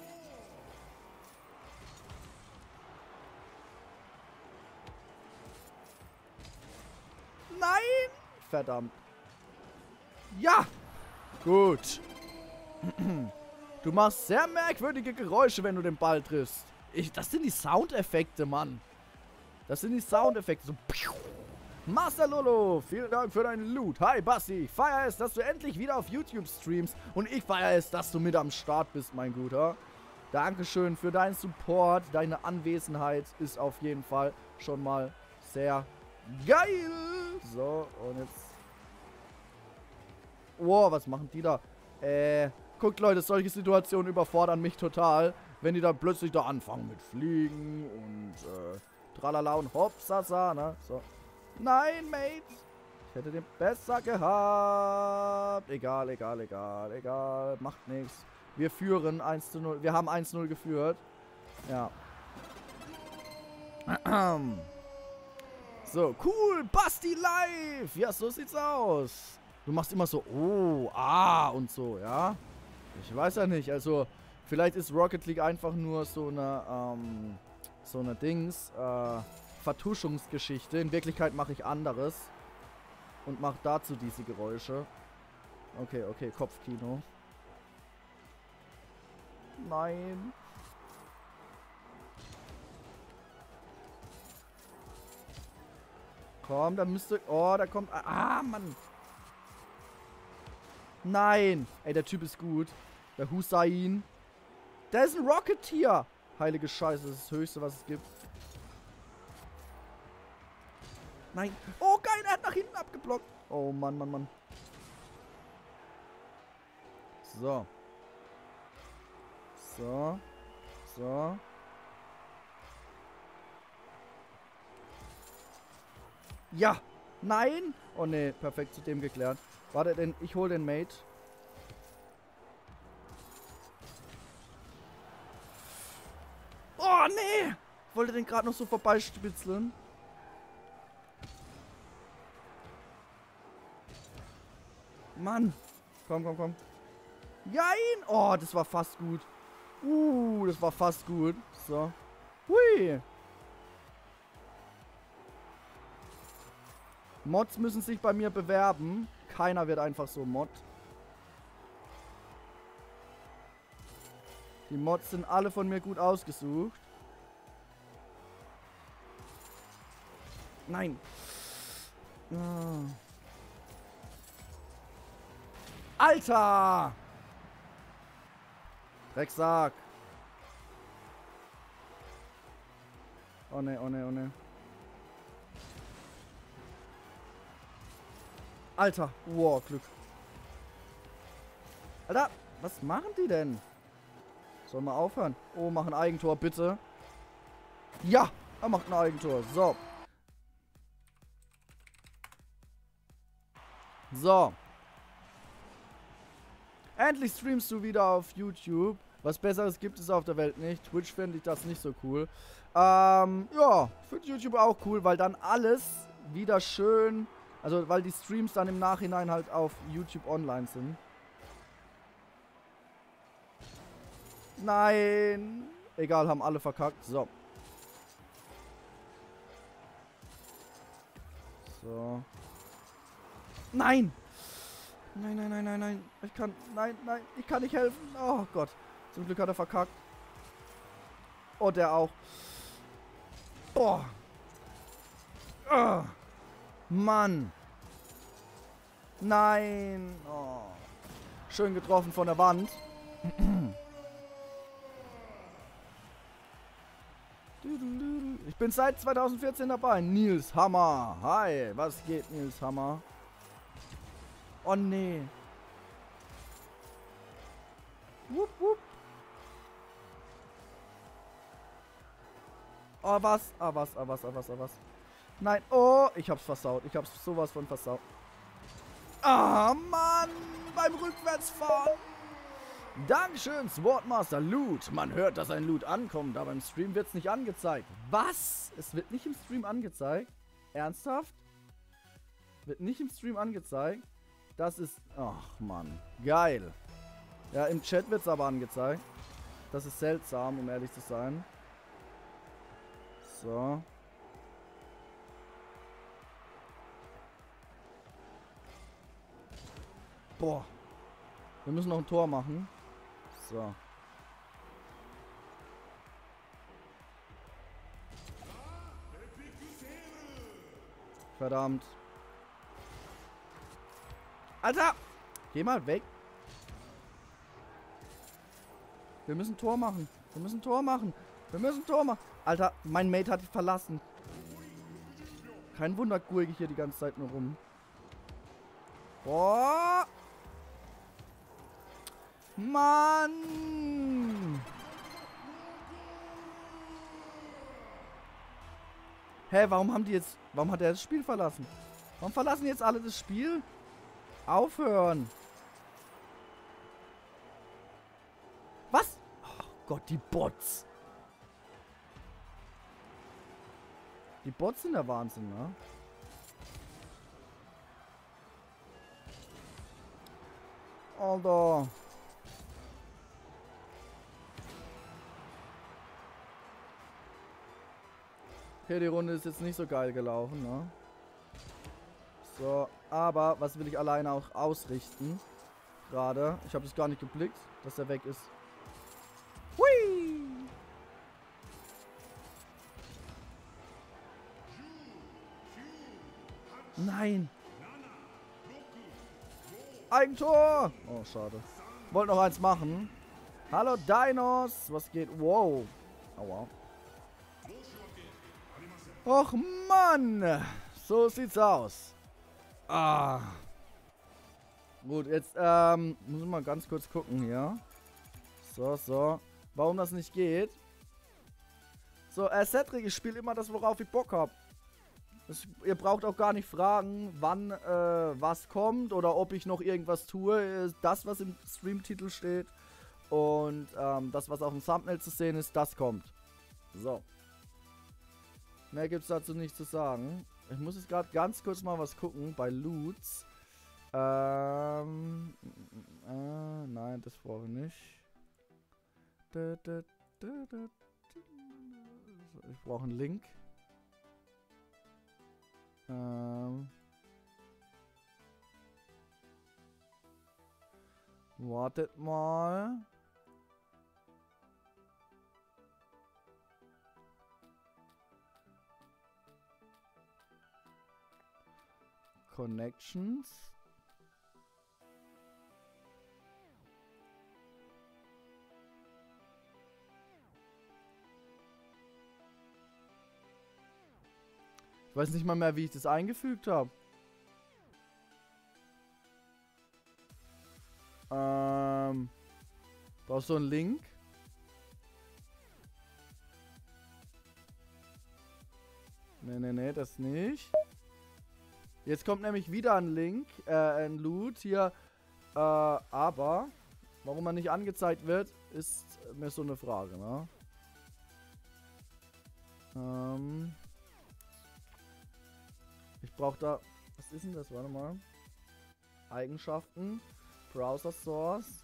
Nein! Verdammt. Ja! Gut. Du machst sehr merkwürdige Geräusche, wenn du den Ball triffst. Ich, das sind die Soundeffekte, Mann. Das sind die Soundeffekte. So. Master Lolo, vielen Dank für deinen Loot. Hi Basti, ich feiere es, dass du endlich wieder auf YouTube streamst. Und ich feiere es, dass du mit am Start bist, mein Guter. Dankeschön für deinen Support. Deine Anwesenheit ist auf jeden Fall schon mal sehr geil. So, und jetzt... Wow, was machen die da? Äh, guckt Leute, solche Situationen überfordern mich total. Wenn die dann plötzlich da anfangen mit Fliegen und äh, tralala und hopsasa, ne? So. Nein, Mate. Ich hätte den besser gehabt. Egal, egal, egal, egal. Macht nichts. Wir führen eins zu null. Wir haben eins zu null geführt. Ja. So, cool. Basti live. Ja, so sieht's aus. Du machst immer so, oh, ah und so, ja. Ich weiß ja nicht. Also, vielleicht ist Rocket League einfach nur so eine, ähm, so eine Dings, äh, Vertuschungsgeschichte. In Wirklichkeit mache ich anderes. Und mache dazu diese Geräusche. Okay, okay, Kopfkino. Nein. Komm, da müsste... Oh, da kommt... Ah, Mann. Nein. Ey, der Typ ist gut. Der Hussein. Der ist ein Rocketeer. Heilige Scheiße, das ist das Höchste, was es gibt. Nein. Oh, geil, er hat nach hinten abgeblockt. Oh, Mann, Mann, Mann. So. So. So. Ja. Nein. Oh, nee. Perfekt zu dem geklärt. Warte, denn ich hol den Mate. Oh, nee. Wollte den gerade noch so vorbeispitzeln. Mann. Komm, komm, komm. Jein. Oh, das war fast gut. Uh, das war fast gut. So. Hui. Mods müssen sich bei mir bewerben. Keiner wird einfach so Mod. Die Mods sind alle von mir gut ausgesucht. Nein. Ah. Alter! Drecksack. Oh ne, oh ne, oh ne. Alter. Wow, Glück. Alter, was machen die denn? Sollen wir aufhören? Oh, mach ein Eigentor, bitte. Ja, er macht ein Eigentor. So. So. Endlich streamst du wieder auf YouTube. Was Besseres gibt es auf der Welt nicht. Twitch finde ich das nicht so cool. Ähm, ja, finde YouTube auch cool, weil dann alles wieder schön, also weil die Streams dann im Nachhinein halt auf YouTube online sind. Nein. Egal, haben alle verkackt. So. So. Nein! Nein, nein, nein, nein, nein. Ich kann. Nein, nein. Ich kann nicht helfen. Oh Gott. Zum Glück hat er verkackt. Oh, der auch. Boah. Oh. Mann. Nein. Oh. Schön getroffen von der Wand. Ich bin seit zweitausendvierzehn dabei. Nils Hammer. Hi. Was geht, Nils Hammer? Oh, nee. Wupp, wupp. Oh, was? Ah, was? Ah, was? Ah, was? Ah, was? Nein. Oh, ich hab's versaut. Ich hab's sowas von versaut. Ah, Mann. Beim Rückwärtsfahren. Dankeschön, Swordmaster Loot. Man hört, dass ein Loot ankommt, aber im Stream wird's nicht angezeigt. Was? Es wird nicht im Stream angezeigt? Ernsthaft? Wird nicht im Stream angezeigt? Das ist... Ach, Mann. Geil. Ja, im Chat wird's aber angezeigt. Das ist seltsam, um ehrlich zu sein. So. Boah. Wir müssen noch ein Tor machen. So. Verdammt. Alter! Geh mal weg. Wir müssen ein Tor machen. Wir müssen ein Tor machen. Wir müssen ein Tor machen. Alter, mein Mate hat dich verlassen. Kein Wunder, gurke ich hier die ganze Zeit nur rum. Boah! Mann! Hä, warum haben die jetzt... Warum hat er das Spiel verlassen? Warum verlassen jetzt alle das Spiel? Aufhören! Was? Oh Gott, die Bots! Die Bots sind der Wahnsinn, ne? Alter. Okay, die Runde ist jetzt nicht so geil gelaufen, ne? So, aber was will ich alleine auch ausrichten? Gerade. Ich habe es gar nicht geblickt, dass er weg ist. Hui! Nein! Eigentor! Oh, schade. Wollte noch eins machen. Hallo, Dinos! Was geht? Wow. Aua. Och, Mann! So sieht's aus. Ah. Gut, jetzt, ähm, muss ich mal ganz kurz gucken hier. So, so. Warum das nicht geht? So, äh, Cedric, ich spiele immer das, worauf ich Bock habe. Ihr braucht auch gar nicht fragen, wann äh, was kommt oder ob ich noch irgendwas tue. Das, was im Streamtitel steht und ähm, das, was auf dem Thumbnail zu sehen ist, das kommt. So. Mehr gibt es dazu nicht zu sagen. Ich muss jetzt gerade ganz kurz mal was gucken bei Loots. Ähm. Äh, nein, das brauche ich nicht. Ich brauche einen Link. Ähm. Wartet mal. Connections. Ich weiß nicht mal mehr, wie ich das eingefügt habe. Ähm. Brauchst du einen Link? Nee, nee, nee, das nicht. Jetzt kommt nämlich wieder ein Link, äh, ein Loot hier. Äh, aber, warum er nicht angezeigt wird, ist mir so eine Frage, ne? Ähm. Ich brauche da... Was ist denn das? Warte mal. Eigenschaften. Browser Source.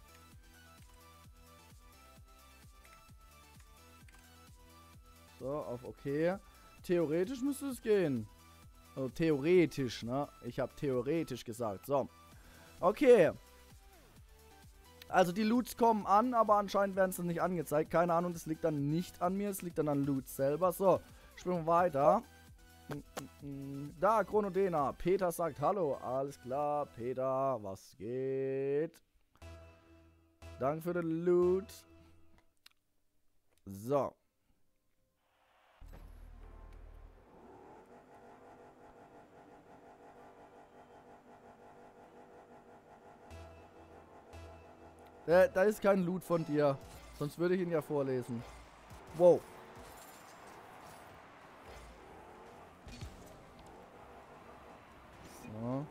So, auf OK. Theoretisch müsste es gehen. Also theoretisch, ne? Ich habe theoretisch gesagt. So. Okay. Also die Loots kommen an, aber anscheinend werden sie nicht angezeigt. Keine Ahnung, das liegt dann nicht an mir. Es liegt dann an Loot selber. So, springen wir weiter. Da, Chronodena. Peter sagt Hallo. Alles klar, Peter. Was geht? Danke für den Loot. So. Da, da ist kein Loot von dir. Sonst würde ich ihn ja vorlesen. Wow. So.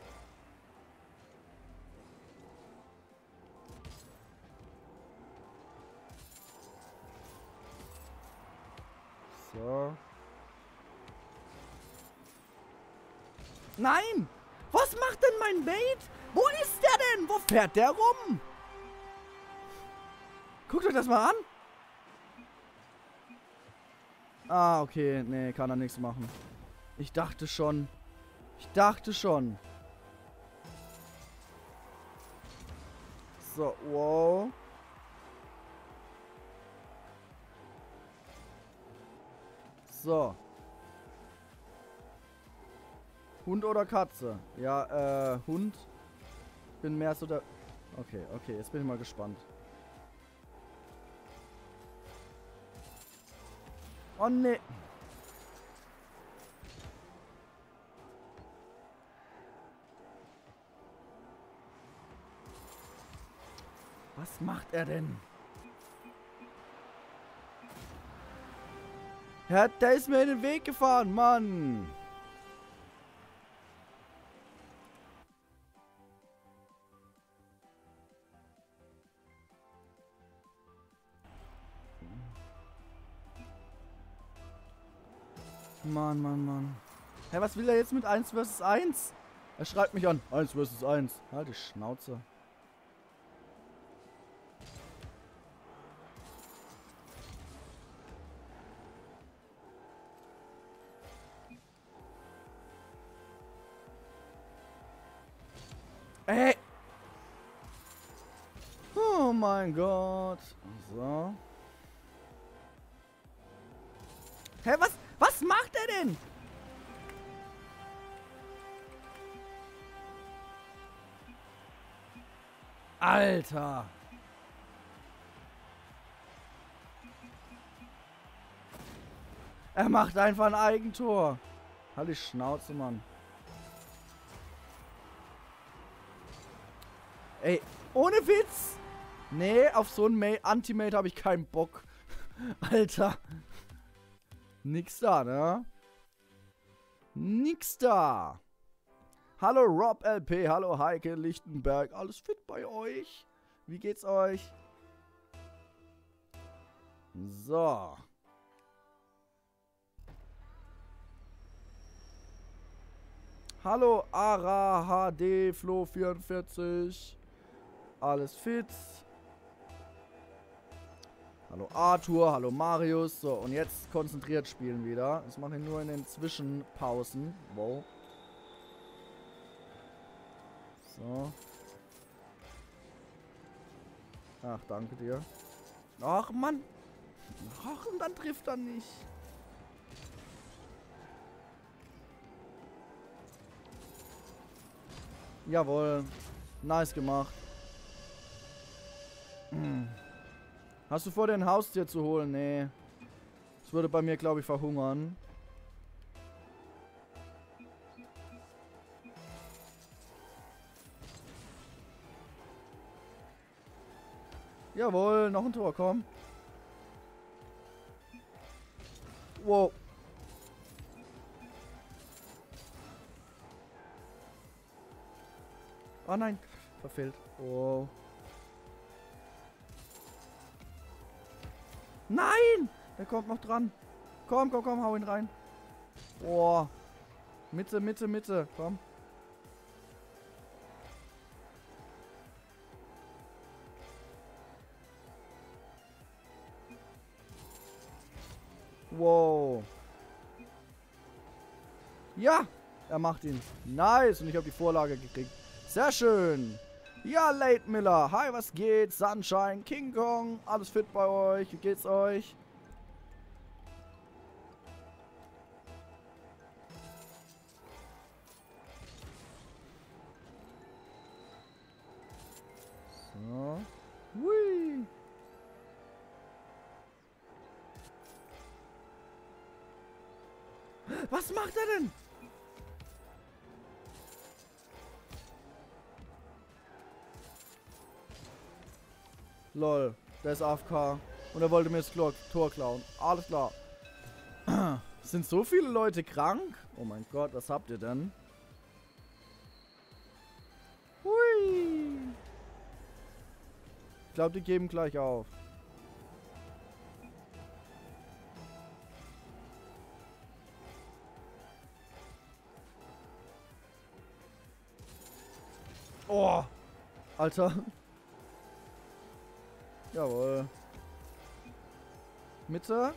So. Nein! Was macht denn mein Mate? Wo ist der denn? Wo fährt der rum? Guckt euch das mal an. Ah, okay. Nee, kann er nichts machen. Ich dachte schon. Ich dachte schon. So, wow. So. Hund oder Katze? Ja, äh, Hund. Bin mehr so der... Okay, okay, jetzt bin ich mal gespannt. Oh, ne. Was macht er denn? Ja, der ist mir in den Weg gefahren, Mann. Mann, Mann, Mann. Hä, was will er jetzt mit eins versus eins? Er schreibt mich an. eins versus eins. Halt die Schnauze. Ey! Oh mein Gott. So. Hä, was? Was macht er denn? Alter. Er macht einfach ein Eigentor. Halt die Schnauze, Mann. Ey, ohne Witz. Nee, auf so ein Anti-Mate habe ich keinen Bock. Alter. Nix da, ne? Nix da. Hallo Rob L P, hallo Heike Lichtenberg. Alles fit bei euch? Wie geht's euch? So. Hallo Ara H D Flo vierundvierzig. Alles fit. Hallo Arthur, hallo Marius. So, und jetzt konzentriert spielen wieder. Das mache ich nur in den Zwischenpausen. Wow. So. Ach, danke dir. Ach, Mann. Ach, und dann trifft er nicht. Jawohl. Nice gemacht. Hm. Hast du vor, dir ein Haustier zu holen? Nee. Das würde bei mir, glaube ich, verhungern. Jawohl, noch ein Tor, komm. Wow. Ah nein, verfehlt. Oh. Nein! Der kommt noch dran. Komm, komm, komm, hau ihn rein. Boah. Mitte, Mitte, Mitte. Komm. Wow. Ja, er macht ihn. Nice. Und ich habe die Vorlage gekriegt. Sehr schön. Ja, Late Miller. Hi, was geht? Sunshine, King Kong. Alles fit bei euch? Wie geht's euch? So. Hui. Was macht er denn? Lol, der ist A F K. Und er wollte mir das Tor klauen. Alles klar. Sind so viele Leute krank? Oh mein Gott, was habt ihr denn? Hui. Ich glaube, die geben gleich auf. Oh, Alter. Jawohl. Mitte.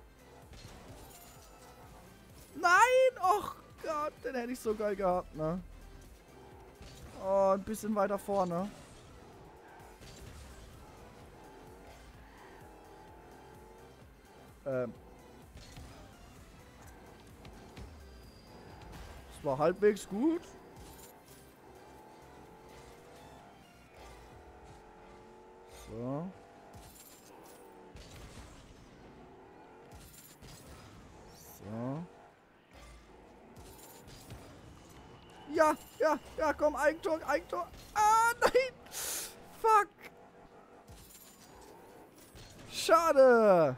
Nein! Och Gott, den hätte ich so geil gehabt, ne? Oh, ein bisschen weiter vorne. Ähm. Das war halbwegs gut. So. So. Ja, ja, ja, komm, Eigentor, Eigentor. Ah, nein. Fuck. Schade.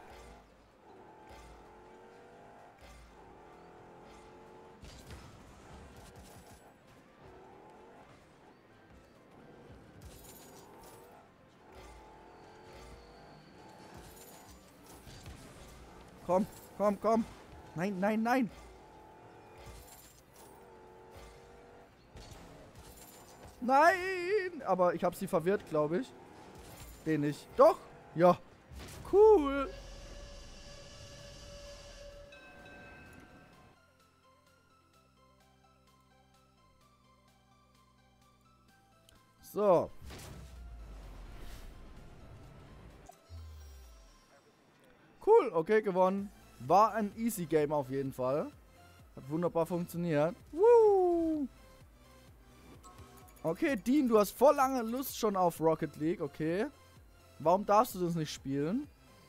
Komm, komm, komm. Nein, nein, nein. Nein! Aber ich habe sie verwirrt, glaube ich. Den nicht. Doch! Ja. Cool. So. Cool, okay, gewonnen. War ein easy Game auf jeden Fall. Hat wunderbar funktioniert. Woo! Okay, Dean, du hast voll lange Lust schon auf Rocket League, okay. Warum darfst du das nicht spielen?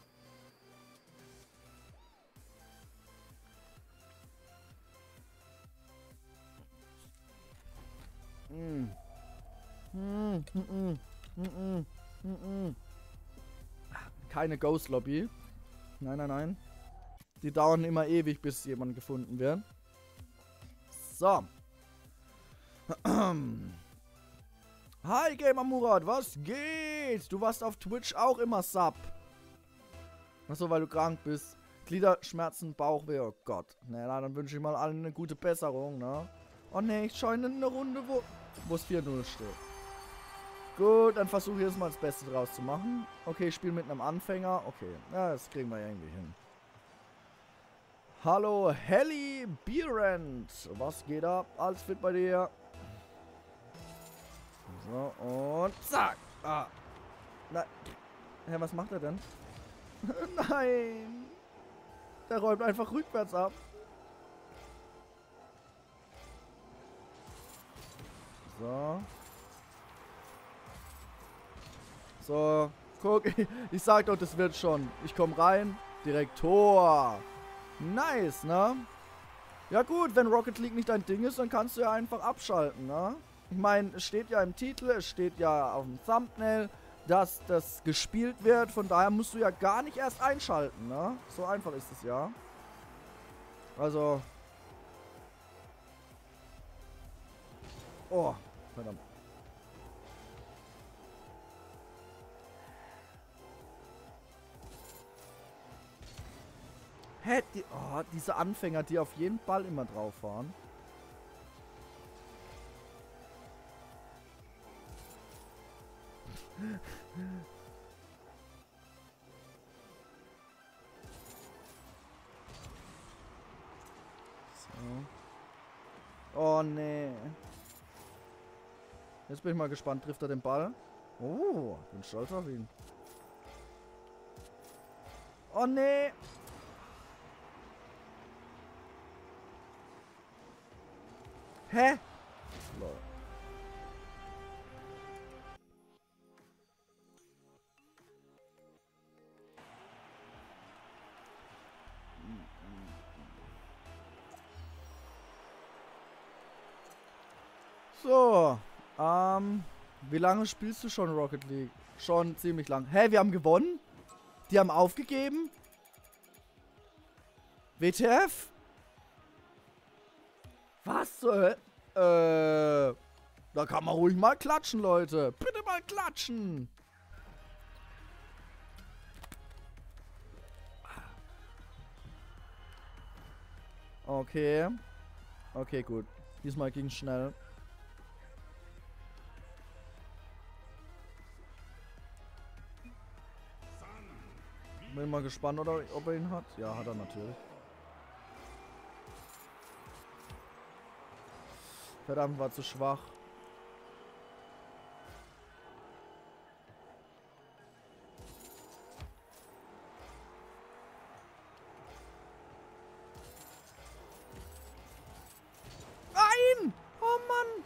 Hm. Hm, hm, hm, hm, hm, hm. Keine Ghost Lobby. Nein, nein, nein. Die dauern immer ewig, bis jemand gefunden wird. So. Hi Gamer Murat, was geht? Du warst auf Twitch auch immer Sub. Achso, weil du krank bist. Gliederschmerzen, Bauchweh, oh Gott. Na, na dann wünsche ich mal allen eine gute Besserung, ne? Oh ne, ich scheune eine Runde, wo wo es vier null steht. Gut, dann versuche ich jetzt mal das Beste draus zu machen. Okay, ich spiele mit einem Anfänger. Okay, ja, das kriegen wir irgendwie hin. Hallo, Helly Bierend. Was geht ab? Alles fit bei dir? So, und zack. Ah. Nein. Hä, was macht er denn? Nein. Der räumt einfach rückwärts ab. So. So. Guck, ich sag doch, das wird schon. Ich komme rein. Direkt Tor. Nice, ne? Ja gut, wenn Rocket League nicht dein Ding ist, dann kannst du ja einfach abschalten, ne? Ich meine, es steht ja im Titel, es steht ja auf dem Thumbnail, dass das gespielt wird. Von daher musst du ja gar nicht erst einschalten, ne? So einfach ist es ja. Also. Oh, verdammt. Hä? Die, oh, diese Anfänger, die auf jeden Ball immer drauf fahren. So. Oh, nee. Jetzt bin ich mal gespannt. Trifft er den Ball? Oh, bin stolz auf ihn. Oh, nee. Hä? Lol. So, ähm, wie lange spielst du schon Rocket League? Schon ziemlich lang. Hä, wir haben gewonnen? Die haben aufgegeben? W T F? Was zur Hölle? Äh, da kann man ruhig mal klatschen, Leute. Bitte mal klatschen. Okay. Okay, gut. Diesmal ging es schnell. Bin mal gespannt, oder, ob er ihn hat. Ja, hat er natürlich. Verdammt, war zu schwach. Nein! Oh Mann!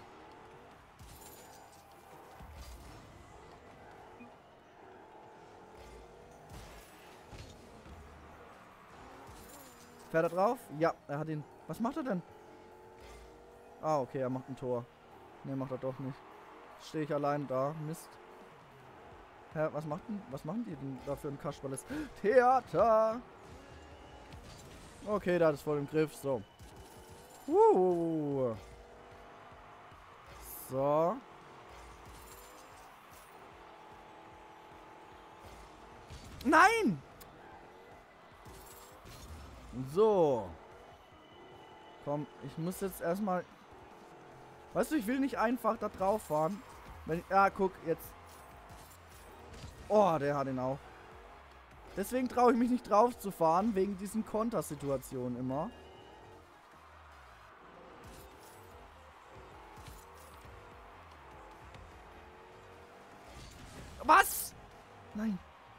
Fährt er drauf? Ja, er hat ihn. Was macht er denn? Ah, okay, er macht ein Tor. Ne, macht er doch nicht. Stehe ich allein da. Mist. Hä, was macht denn, was machen die denn da für ein Kasperles? Theater! Okay, da hat es voll im Griff. So. Uh. So. Nein! So. Komm, ich muss jetzt erstmal... Weißt du, ich will nicht einfach da drauf fahren. Wenn ich, ja, guck, jetzt. Oh, der hat ihn auch. Deswegen traue ich mich nicht drauf zu fahren, wegen diesen Kontersituationen immer. Was? Nein.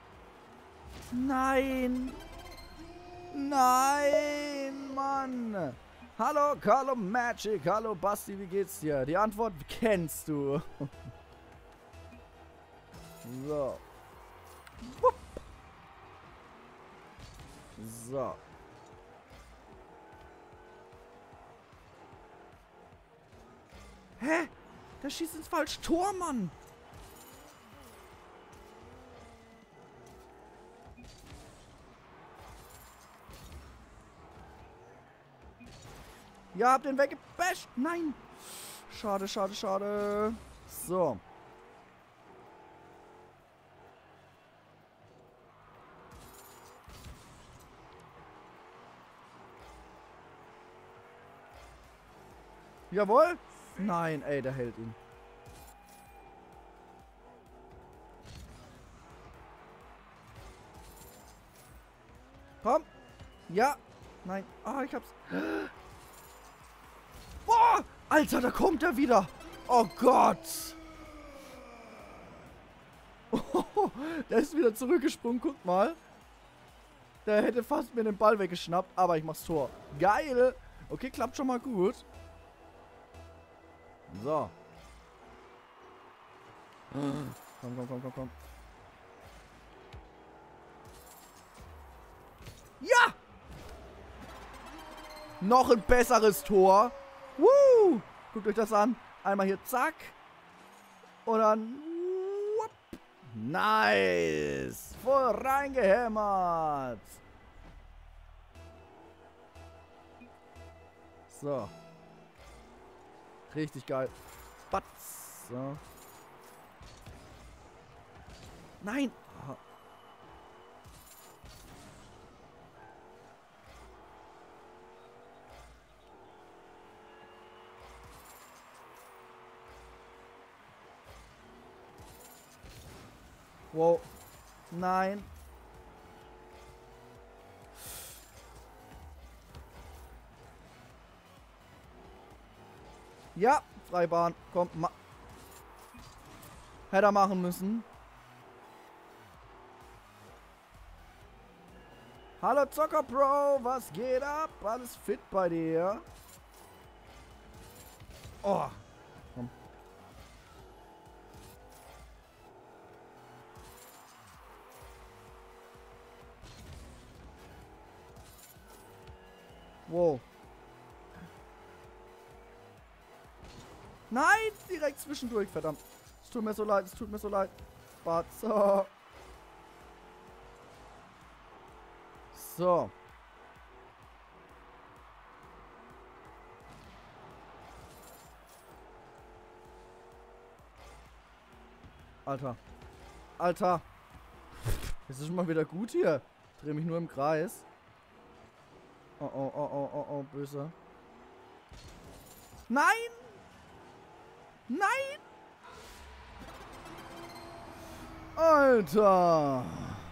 Nein. Nein, Mann. Hallo, Carlo Magic. Hallo, Basti, wie geht's dir? Die Antwort kennst du. So. Wupp. So. Hä? Der schießt ins falsche Tor, Mann. Ja, hab den weggebasht. Nein. Schade, schade, schade. So. Jawohl. Nein, ey, der hält ihn. Komm. Ja. Nein. Ah, ich hab's. Boah! Alter, da kommt er wieder. Oh Gott. Oh, der ist wieder zurückgesprungen. Guck mal. Der hätte fast mir den Ball weggeschnappt, aber ich mach's Tor. Geil. Okay, klappt schon mal gut. So. Komm, komm, komm, komm, komm. Ja! Noch ein besseres Tor. Woo! Guckt euch das an. Einmal hier, zack. Und dann... Wupp. Nice. Voll reingehämmert. So. Richtig geil. Batz. So. Nein. Aha. Wow. Nein. Ja, Freibahn. Komm, ma hätte er machen müssen. Hallo Zocker Pro, was geht ab? Alles fit bei dir? Oh. Komm. Wow. Nein, direkt zwischendurch, verdammt. Es tut mir so leid, es tut mir so leid. Batzer. So. Alter. Alter. Das ist schon mal wieder gut hier. Dreh mich nur im Kreis. Oh, oh, oh, oh, oh, oh, böse. Nein! Nein! Alter!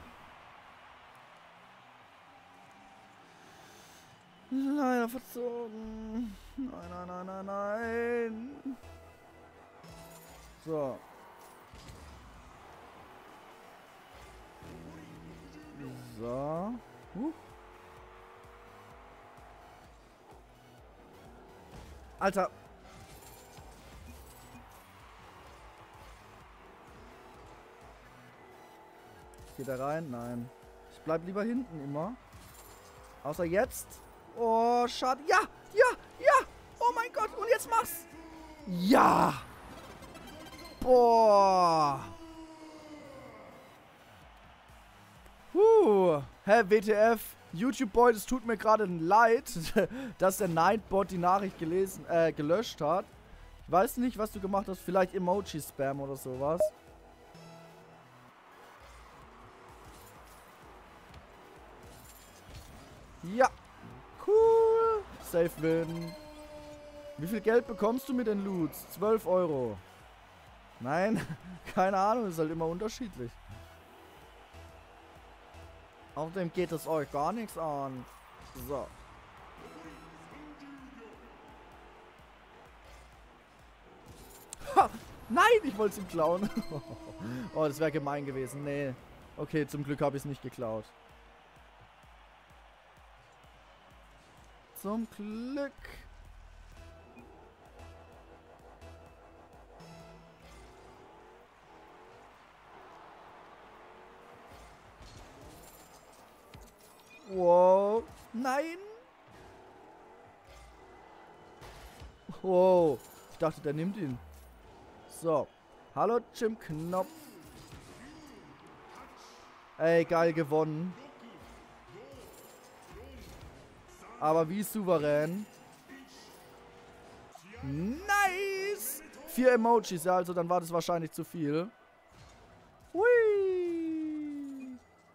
Leider verzogen. Nein, nein, nein, nein, nein. So. So. Huh. Alter. Geht er rein? Nein. Ich bleib lieber hinten immer. Außer jetzt. Oh, schade. Ja, ja, ja. Oh mein Gott. Und jetzt mach's. Ja. Boah. Huh. Hä, W T F? YouTube-Boy, es tut mir gerade leid, dass der Nightbot die Nachricht gelesen, äh, gelöscht hat. Ich weiß nicht, was du gemacht hast. Vielleicht Emoji-Spam oder sowas. Ja. Cool. Safe win. Wie viel Geld bekommst du mit den Loots? zwölf Euro. Nein, keine Ahnung, ist halt immer unterschiedlich. Außerdem geht es euch gar nichts an. So. Ha! Nein, ich wollte es ihm klauen. Oh, das wäre gemein gewesen. Nee. Okay, zum Glück habe ich es nicht geklaut. Zum Glück. Wow. Nein. Wow. Ich dachte, der nimmt ihn. So. Hallo, Jim Knopf. Ey, geil gewonnen. Aber wie souverän. Nice. Vier Emojis, ja, also dann war das wahrscheinlich zu viel. Hui.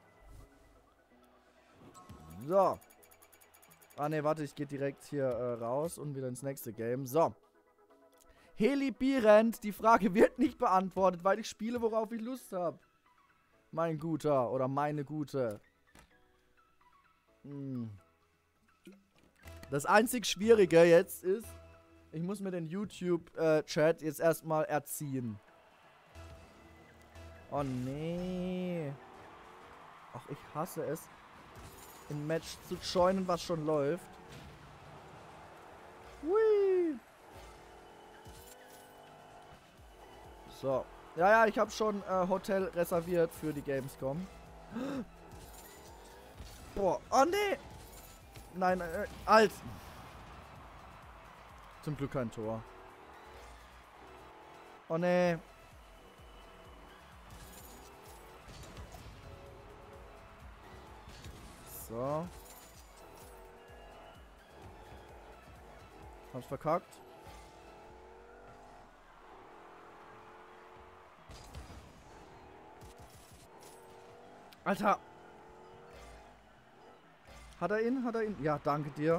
So. Ah, ne, warte, ich gehe direkt hier äh, raus und wieder ins nächste Game. So. Heli Birend, die Frage wird nicht beantwortet, weil ich spiele, worauf ich Lust habe. Mein Guter oder meine Gute. Hm. Das einzig Schwierige jetzt ist, ich muss mir den YouTube-Chat äh, jetzt erstmal erziehen. Oh nee. Ach, ich hasse es, ein Match zu joinen, was schon läuft. Hui. So. Ja, ja, ich habe schon äh, Hotel reserviert für die Gamescom. Boah, oh nee. Nein, äh, alt. Zum Glück kein Tor. Oh nee. So. Hab's verkackt. Alter. Hat er ihn? Hat er ihn? Ja, danke dir.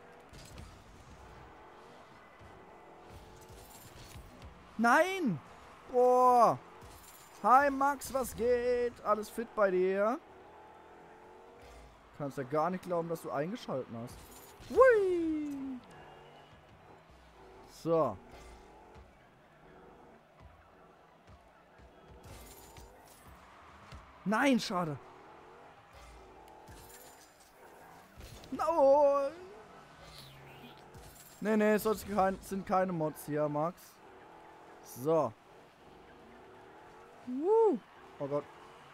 Nein! Boah. Hi Max, was geht? Alles fit bei dir? Kannst ja gar nicht glauben, dass du eingeschalten hast. Hui. So. Nein, schade. Nein. Nee, nee, sonst sind keine Mods hier, Max. So. Woo. Oh Gott.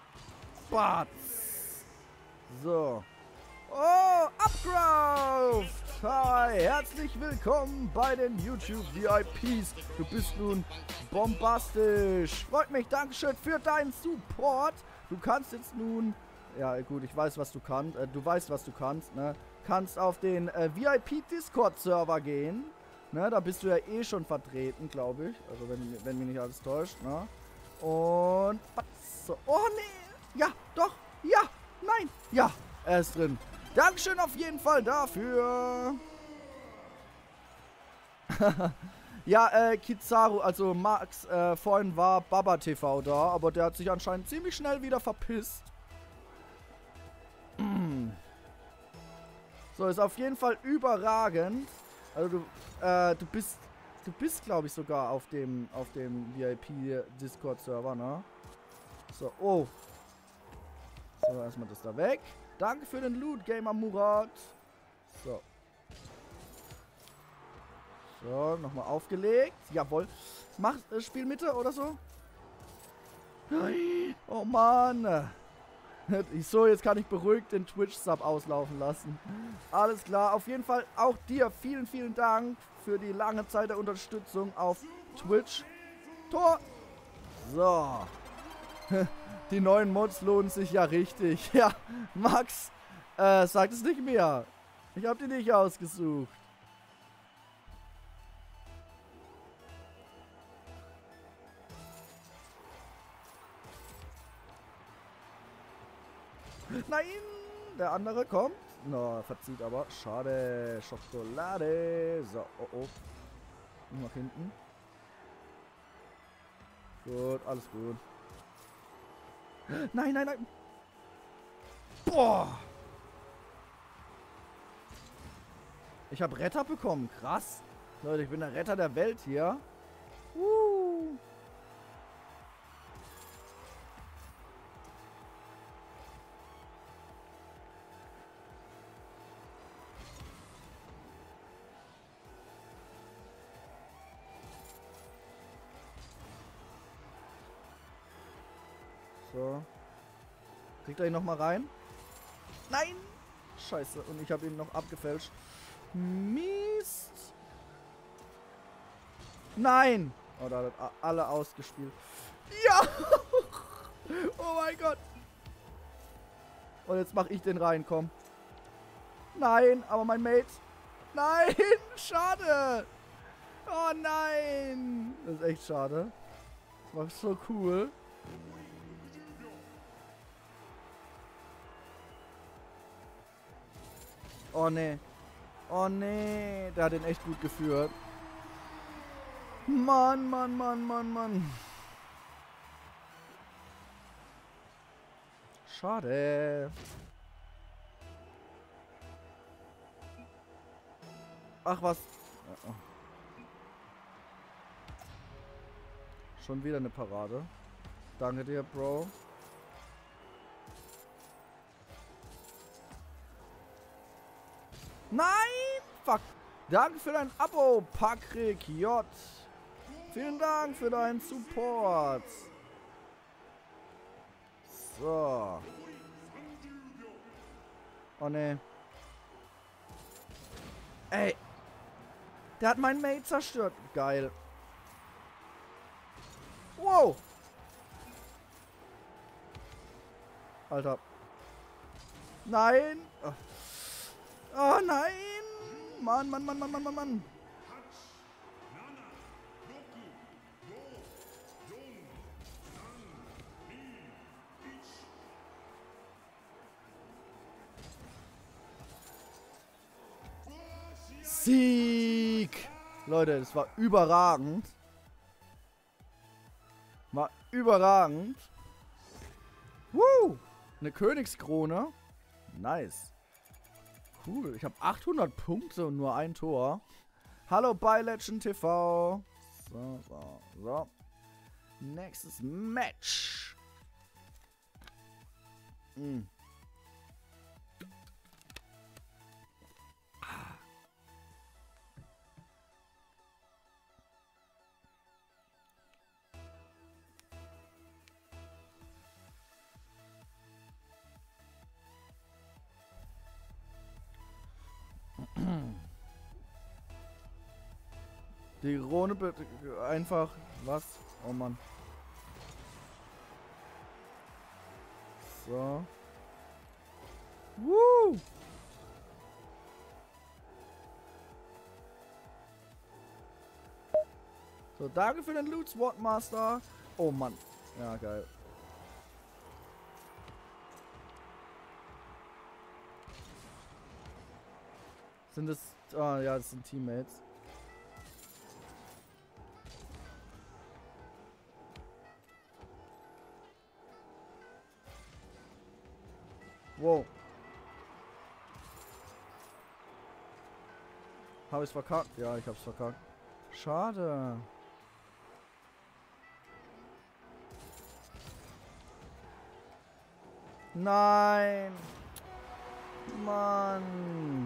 Batz. So. Oh, Upgrowth. Hi, herzlich willkommen bei den YouTube V I Ps. Du bist nun bombastisch. Freut mich, Dankeschön für deinen Support. Du kannst jetzt nun... Ja, gut, ich weiß, was du kannst. Äh, du weißt, was du kannst, ne? Kannst auf den äh, V I P-Discord-Server gehen. Ne, da bist du ja eh schon vertreten, glaube ich. Also, wenn, wenn mich nicht alles täuscht, ne? Und... So. Oh, nee. Ja, doch. Ja. Nein. Ja, er ist drin. Dankeschön auf jeden Fall dafür. Ja, äh, Kizaru, also Max, äh, vorhin war Baba T V da, aber der hat sich anscheinend ziemlich schnell wieder verpisst. So, ist auf jeden Fall überragend. Also du, äh, du bist, du bist, glaube ich, sogar auf dem, auf dem V I P-Discord-Server, ne? So, oh. So, erstmal das da weg. Danke für den Loot, Gamer Murat. So. So, nochmal aufgelegt. Jawohl. Mach, äh, Spiel Mitte oder so. Oh Mann. So, jetzt kann ich beruhigt den Twitch-Sub auslaufen lassen. Alles klar. Auf jeden Fall auch dir vielen, vielen Dank für die lange Zeit der Unterstützung auf Twitch. Tor. So. Die neuen Mods lohnen sich ja richtig. Ja, Max, äh, sag es nicht mehr. Ich hab die nicht ausgesucht. Nein, der andere kommt. No, verzieht aber. Schade. Schokolade. So, oh, oh. Nach hinten. Gut, alles gut. Nein, nein, nein. Boah. Ich habe Retter bekommen. Krass. Leute, ich bin der Retter der Welt hier. Uh. So. Kriegt er ihn noch mal rein? Nein! Scheiße. Und ich habe ihn noch abgefälscht. Mist! Nein! Oh, da hat er alle ausgespielt. Ja! Oh mein Gott! Und jetzt mache ich den rein, komm. Nein, aber mein Mate. Nein! Schade! Oh nein! Das ist echt schade. Das war so cool. Oh ne. Oh ne. Der hat den echt gut geführt. Mann, Mann, Mann, Mann, Mann. Schade. Ach was. Oh. Schon wieder eine Parade. Danke dir, Bro. Nein! Fuck! Danke für dein Abo, Patrick J. Vielen Dank für deinen Support. So. Oh ne. Ey. Der hat meinen Mate zerstört. Geil. Wow. Alter. Nein. Oh. Oh nein! Mann, Mann, Mann, Mann, Mann, Mann, Mann. Sieg! Leute, das war überragend. überragend. Woo! Eine Königskrone. Nice. Cool. Ich habe achthundert Punkte und nur ein Tor. Hallo bei Legend T V. So, so, so. Nächstes Match. Hm. Die Krone bitte einfach. Was? Oh Mann. So. Woo! So, danke für den Loot, SWAT Master. Oh Mann. Ja, geil. Sind das... Ah, ja, das sind Teammates. Wow. Habe ich's verkackt? Ja, ich hab's verkackt. Schade. Nein. Mann.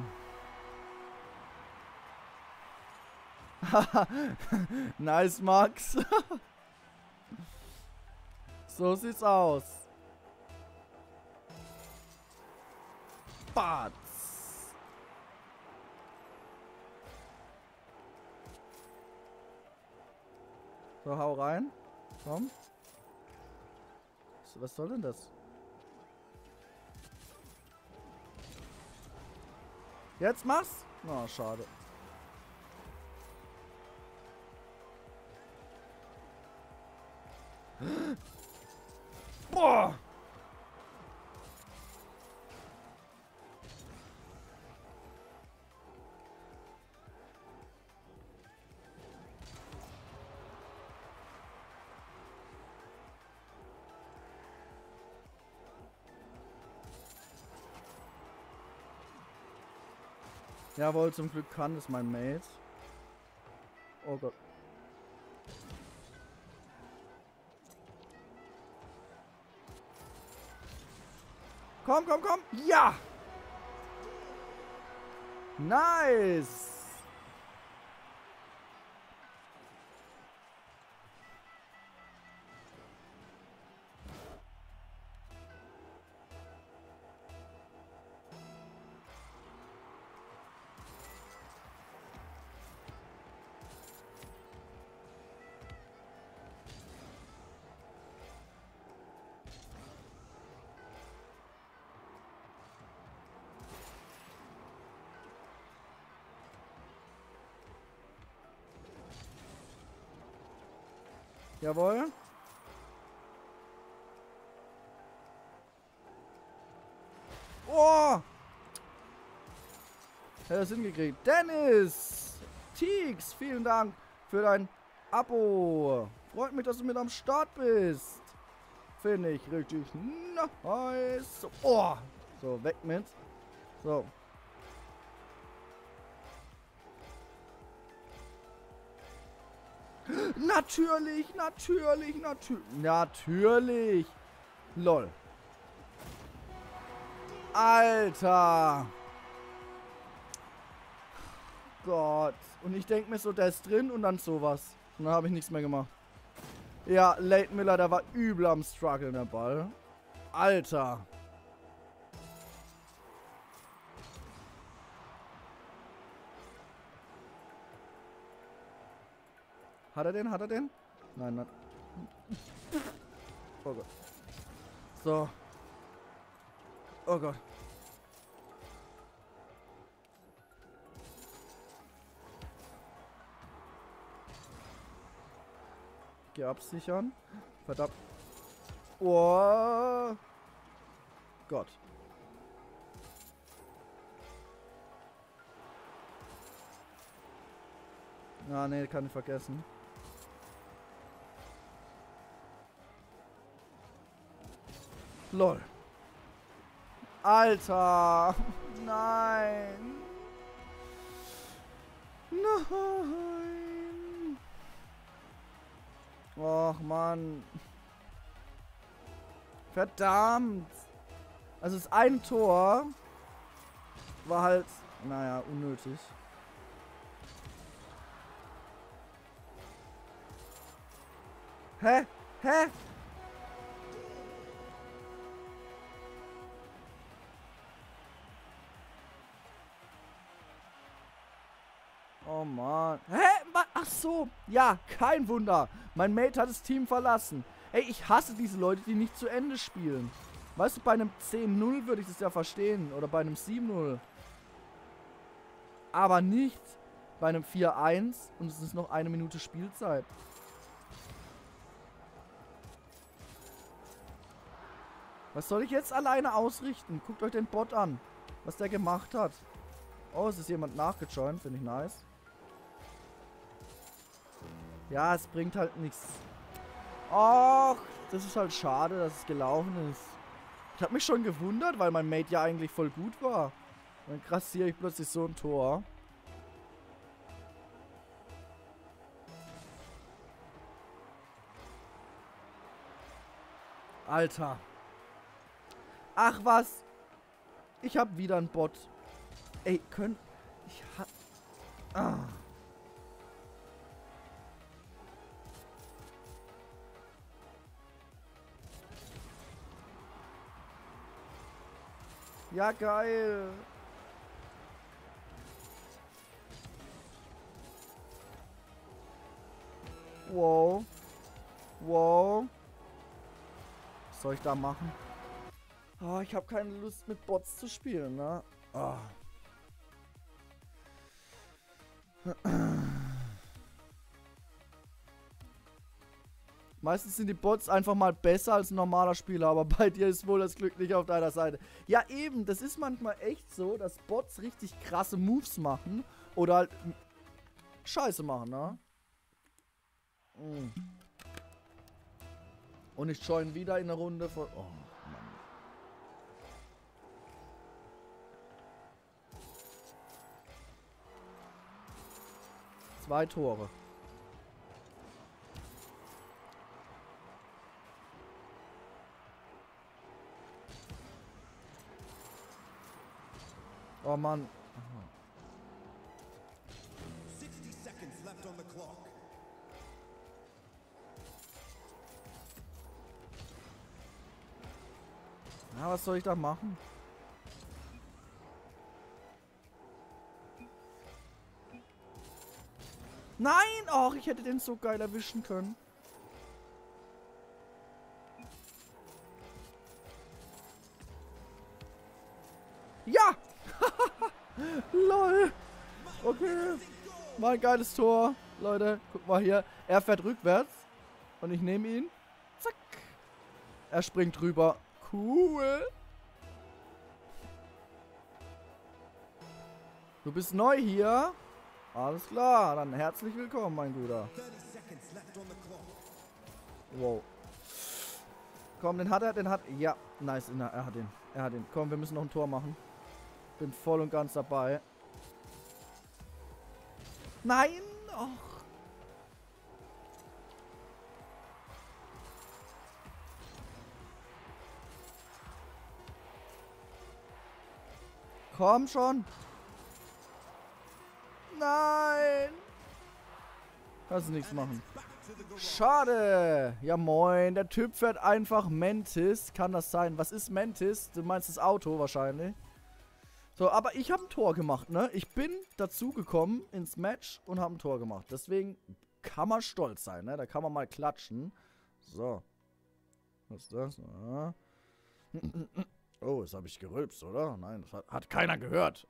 Nice, Max. So sieht's aus. Batz. So, hau rein. Komm. So, was soll denn das? Jetzt mach's. Na, schade. Boah. Jawohl, zum Glück kann es mein Mate. Oh Gott. Komm, komm, komm. Ja! Nice! Jawohl. Oh! Hätte es hingekriegt. Dennis! Teaks, vielen Dank für dein Abo. Freut mich, dass du mit am Start bist. Finde ich richtig nice. Oh! So, weg mit. So. Natürlich, natürlich, natürlich. Natürlich. Lol. Alter. Gott. Und ich denke mir so, der ist drin und dann sowas. Und dann habe ich nichts mehr gemacht. Ja, Late Miller, der war übel am Struggeln, der Ball. Alter. Hat er den? Hat er den? Nein, nein. Oh Gott. So. Oh Gott. Geh absichern. Verdammt. Oh Gott. Ah, nee, kann ich vergessen. Lol. Alter. Nein. Nein. Och, Mann. Verdammt. Also das ein Tor war halt, naja, unnötig. Hä? Hä? Oh Mann. Hä? Ach so. Ja, kein Wunder. Mein Mate hat das Team verlassen. Ey, ich hasse diese Leute, die nicht zu Ende spielen. Weißt du, bei einem zehn null würde ich das ja verstehen. Oder bei einem sieben null. Aber nicht bei einem vier eins und es ist noch eine Minute Spielzeit. Was soll ich jetzt alleine ausrichten? Guckt euch den Bot an, was der gemacht hat. Oh, es ist jemand nachgejoint, finde ich nice. Ja, es bringt halt nichts. Och, das ist halt schade, dass es gelaufen ist. Ich habe mich schon gewundert, weil mein Mate ja eigentlich voll gut war. Dann kassiere ich plötzlich so ein Tor. Alter. Ach was. Ich habe wieder einen Bot. Ey, können... Ich hab... Ah. Ja, geil. Wow. Wow. Was soll ich da machen? Oh, ich habe keine Lust mit Bots zu spielen, ne? Oh. Meistens sind die Bots einfach mal besser als ein normaler Spieler, aber bei dir ist wohl das Glück nicht auf deiner Seite. Ja eben, das ist manchmal echt so, dass Bots richtig krasse Moves machen oder halt Scheiße machen, ne? Mm. Und ich join wieder in eine Runde von... Oh, Mann. Zwei Tore. Oh Mann. sixty seconds left on the clock. Na, was soll ich da machen? Nein! Och, ich hätte den so geil erwischen können. Ja! Lol. Okay. Mal ein geiles Tor. Leute, guck mal hier. Er fährt rückwärts. Und ich nehme ihn. Zack. Er springt rüber. Cool. Du bist neu hier. Alles klar. Dann herzlich willkommen, mein Guter. Wow. Komm, den hat er, den hat... Ja, nice. Na, er hat ihn. Er hat ihn. Komm, wir müssen noch ein Tor machen. Bin voll und ganz dabei. Nein! Och. Komm schon. Nein! Kannst du nichts machen. Schade. Ja moin, der Typ fährt einfach Mantis. Kann das sein? Was ist Mantis? Du meinst das Auto wahrscheinlich. So, aber ich habe ein Tor gemacht, ne? Ich bin dazu gekommen ins Match und habe ein Tor gemacht. Deswegen kann man stolz sein, ne? Da kann man mal klatschen. So. Was ist das? Ja. Oh, das habe ich gerülpst, oder? Nein, das hat, hat keiner gehört.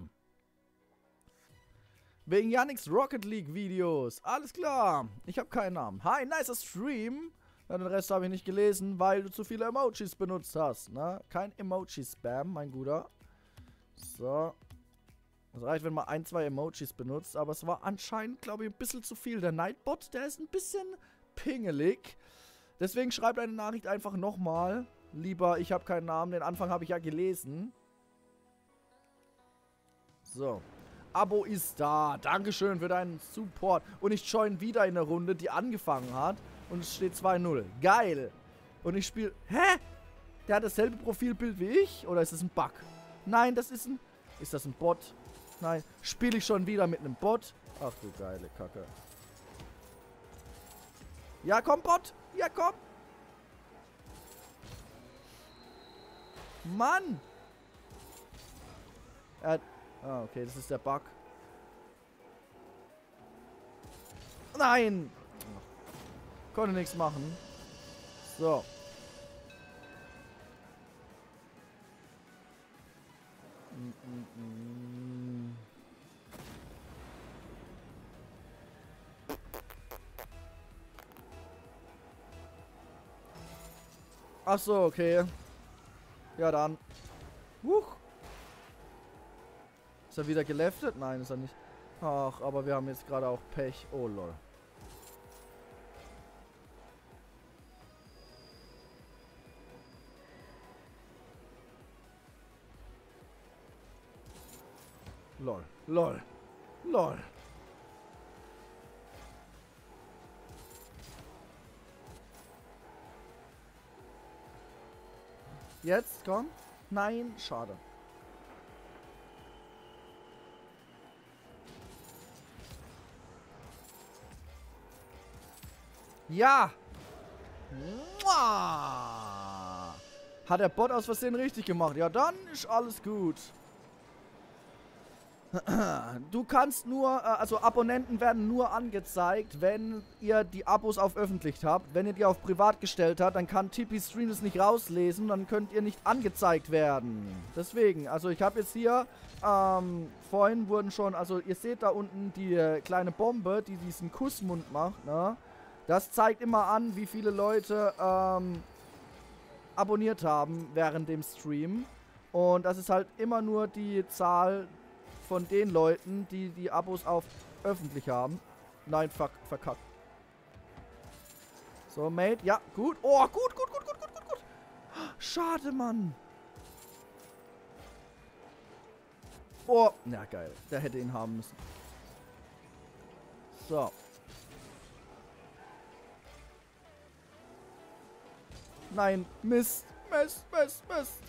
Wegen Yannicks Rocket League Videos. Alles klar. Ich habe keinen Namen. Hi, nicer Stream. Ja, den Rest habe ich nicht gelesen, weil du zu viele Emojis benutzt hast, ne? Kein Emoji-Spam, mein Guter. So. Das reicht, wenn man ein, zwei Emojis benutzt. Aber es war anscheinend, glaube ich, ein bisschen zu viel. Der Nightbot, der ist ein bisschen pingelig. Deswegen schreib deine Nachricht einfach nochmal. Lieber, ich habe keinen Namen. Den Anfang habe ich ja gelesen. So. Abo ist da. Dankeschön für deinen Support. Und ich join wieder in der Runde, die angefangen hat. Und es steht zwei null. Geil. Und ich spiele... Hä? Der hat dasselbe Profilbild wie ich? Oder ist das ein Bug? Nein, das ist ein... Ist das ein Bot? Nein. Spiele ich schon wieder mit einem Bot? Ach du geile Kacke. Ja, komm, Bot. Ja, komm. Mann. Er hat... Ah, okay, das ist der Bug. Nein! Konnte nichts machen. So. Mm -mm -mm. Ach so, okay. Ja, dann. Huch. Ist er wieder geleftet? Nein, ist er nicht. Ach, aber wir haben jetzt gerade auch Pech. Oh, lol. Lol. Lol. Lol. Jetzt, komm. Nein, schade. Ja! Mua! Hat der Bot aus Versehen richtig gemacht. Ja, dann ist alles gut. Du kannst nur, also Abonnenten werden nur angezeigt, wenn ihr die Abos auf öffentlich habt. Wenn ihr die auf privat gestellt habt, dann kann T P Stream es nicht rauslesen, dann könnt ihr nicht angezeigt werden. Deswegen, also ich habe jetzt hier, ähm, vorhin wurden schon, also ihr seht da unten die äh, kleine Bombe, die diesen Kussmund macht, ne? Das zeigt immer an, wie viele Leute ähm, abonniert haben während dem Stream. Und das ist halt immer nur die Zahl von den Leuten, die die Abos auf öffentlich haben. Nein, fuck, verkackt. So, Mate, ja, gut. Oh, gut, gut, gut, gut, gut, gut, gut. Schade, Mann. Oh, ja, geil. Der hätte ihn haben müssen. So. Nein, Mist, Mist, Mist, Mist.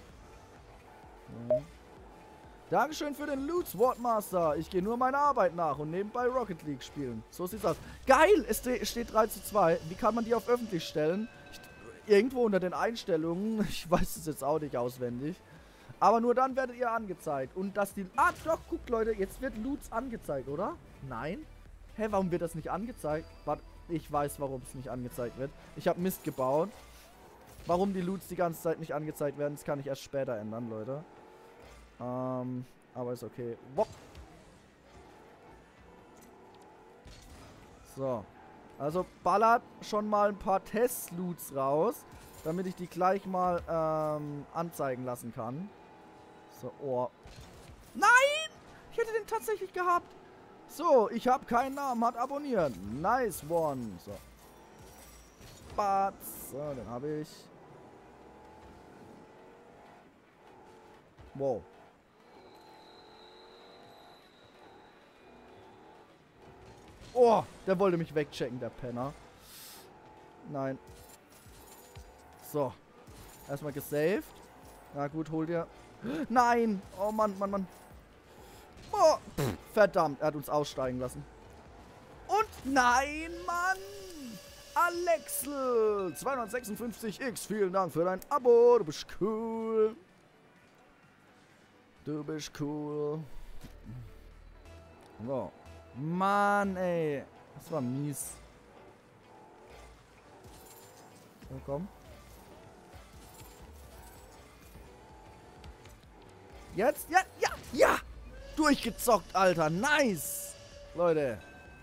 Mhm. Dankeschön für den Loot, Swordmaster. Ich gehe nur meiner Arbeit nach und nebenbei Rocket League spielen. So sieht's aus. Geil, es steht drei zu zwei. Wie kann man die auf öffentlich stellen? Ich, irgendwo unter den Einstellungen. Ich weiß es jetzt auch nicht auswendig. Aber nur dann werdet ihr angezeigt. Und dass die... Ah, doch, guckt, Leute. Jetzt wird Loots angezeigt, oder? Nein? Hä, warum wird das nicht angezeigt? Warte, ich weiß, warum es nicht angezeigt wird. Ich habe Mist gebaut. Warum die Loots die ganze Zeit nicht angezeigt werden, das kann ich erst später ändern, Leute. Ähm, aber ist okay. Wop. So. Also ballert schon mal ein paar Test-Loots raus, damit ich die gleich mal ähm, anzeigen lassen kann. So, oh. Nein! Ich hätte den tatsächlich gehabt. So, ich habe keinen Namen, hat abonniert. Nice one. So. Batz. So, den habe ich. Wow. Oh, der wollte mich wegchecken, der Penner. Nein. So. Erstmal gesaved. Na gut, hol dir. Nein! Oh Mann, Mann, Mann. Oh, pff, verdammt, er hat uns aussteigen lassen. Und nein, Mann! Alexel zweihundertsechsundfünfzig X, vielen Dank für dein Abo. Du bist cool. Du bist cool. So. Mann, ey. Das war mies. So, komm. Jetzt? Ja, ja, ja! Durchgezockt, Alter. Nice! Leute.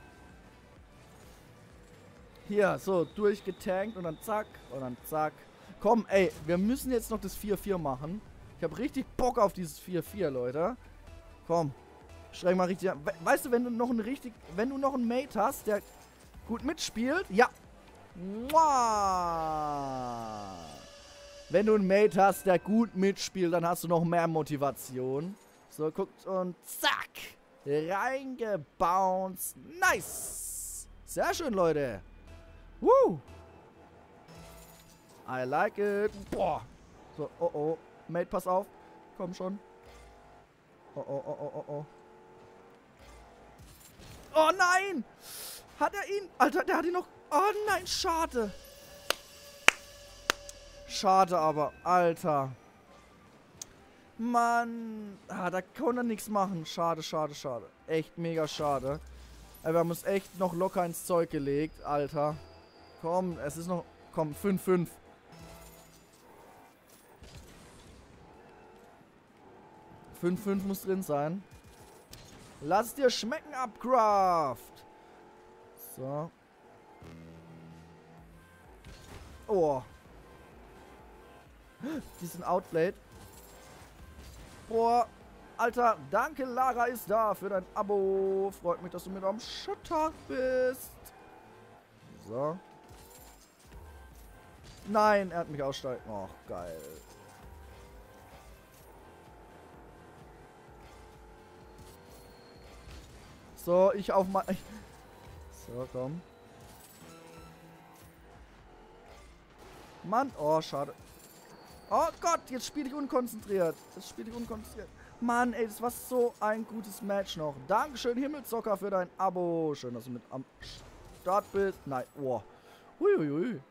Hier, so, durchgetankt und dann zack und dann zack. Komm, ey, wir müssen jetzt noch das vier vier machen. Ich habe richtig Bock auf dieses vier vier, Leute. Komm. Streng mal richtig an. Weißt du, wenn du noch einen richtig, wenn du noch einen Mate hast, der gut mitspielt, ja. Mua. Wenn du einen Mate hast, der gut mitspielt, dann hast du noch mehr Motivation. So, guckt und zack. Reingebounced. Nice. Sehr schön, Leute. Woo. I like it. Boah. So, oh oh. Mate, pass auf. Komm schon. Oh oh oh oh oh oh. Oh nein! Hat er ihn? Alter, der hat ihn noch... Oh nein, schade. Schade aber, Alter. Mann. Ah, da kann er nichts machen. Schade, schade, schade. Echt mega schade. Wir haben uns echt noch locker ins Zeug gelegt, Alter. Komm, es ist noch... Komm, fünf fünf. fünf fünf muss drin sein. Lass dir schmecken, Upcraft. So. Oh. Die sind outplayed. Boah. Alter, danke, Lara ist da für dein Abo. Freut mich, dass du mit am Schotter bist. So. Nein, er hat mich aussteigen. Oh, geil. So, ich auf mal... So, komm. Mann, oh, schade. Oh Gott, jetzt spiele ich unkonzentriert. Jetzt spiele ich unkonzentriert. Mann, ey, das war so ein gutes Match noch. Dankeschön, Himmelzocker, für dein Abo. Schön, dass du mit am Start bist. Nein, oh. Huiuiui.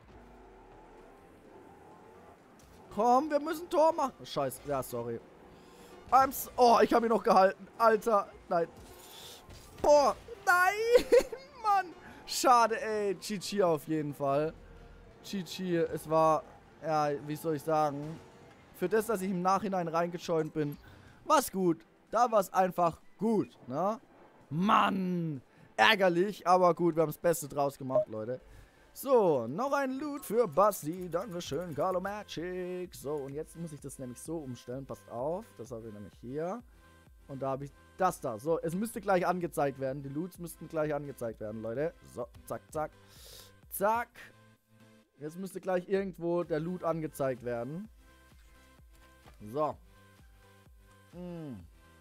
Komm, wir müssen Tor machen. Scheiße, ja, sorry. I'm so oh, ich habe ihn noch gehalten. Alter, nein. Boah, nein, Mann. Schade, ey. G G auf jeden Fall. G G, es war, ja, wie soll ich sagen, für das, dass ich im Nachhinein reingejoint bin, war's gut. Da war's einfach gut, ne? Mann, ärgerlich, aber gut, wir haben das Beste draus gemacht, Leute. So, noch ein Loot für Basti. Dankeschön, Carlo Magic. So, und jetzt muss ich das nämlich so umstellen. Passt auf, das habe ich nämlich hier. Und da habe ich das da. So, es müsste gleich angezeigt werden. Die Loots müssten gleich angezeigt werden, Leute. So, zack, zack. Zack. Jetzt müsste gleich irgendwo der Loot angezeigt werden. So. Hm.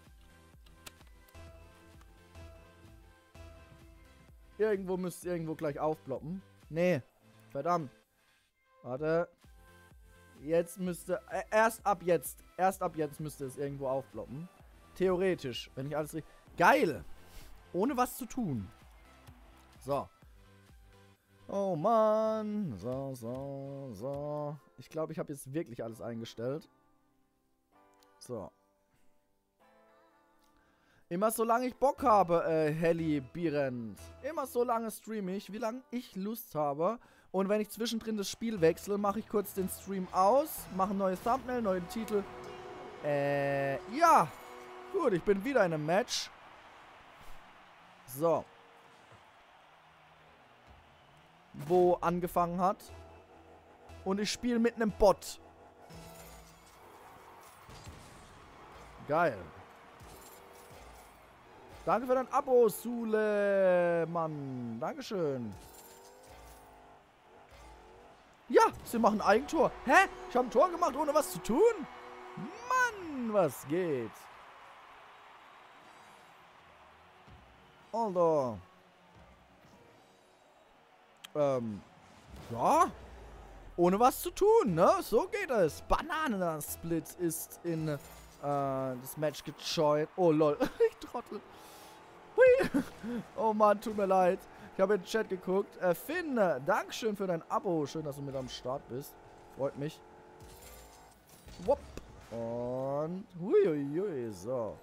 Irgendwo müsste es irgendwo gleich aufploppen. Nee. Verdammt. Warte. Jetzt müsste... Äh, erst ab jetzt. Erst ab jetzt müsste es irgendwo aufploppen. Theoretisch. Wenn ich alles richtig... Geil! Ohne was zu tun. So. Oh Mann. So, so, so. Ich glaube, ich habe jetzt wirklich alles eingestellt. So. Immer solange ich Bock habe, äh, Helly Birend. Immer so lange streame ich, wie lange ich Lust habe. Und wenn ich zwischendrin das Spiel wechsle, mache ich kurz den Stream aus, mache ein neues Thumbnail, neuen Titel. Äh, ja. Gut, ich bin wieder in einem Match. So. Wo angefangen hat. Und ich spiele mit einem Bot. Geil. Danke für dein Abo, Sule, Mann. Dankeschön. Ja, sie machen ein Eigentor. Hä? Ich habe ein Tor gemacht, ohne was zu tun? Mann, was geht? Alter. Ähm. Ja. Ohne was zu tun, ne? So geht es. Bananensplit ist in äh, das Match gejoint. Oh, lol. Ich trottel. Hui. Oh Mann, tut mir leid. Ich habe in den Chat geguckt. Äh, Finn, Dankeschön für dein Abo. Schön, dass du mit am Start bist. Freut mich. Wupp. Und huiuiui, so.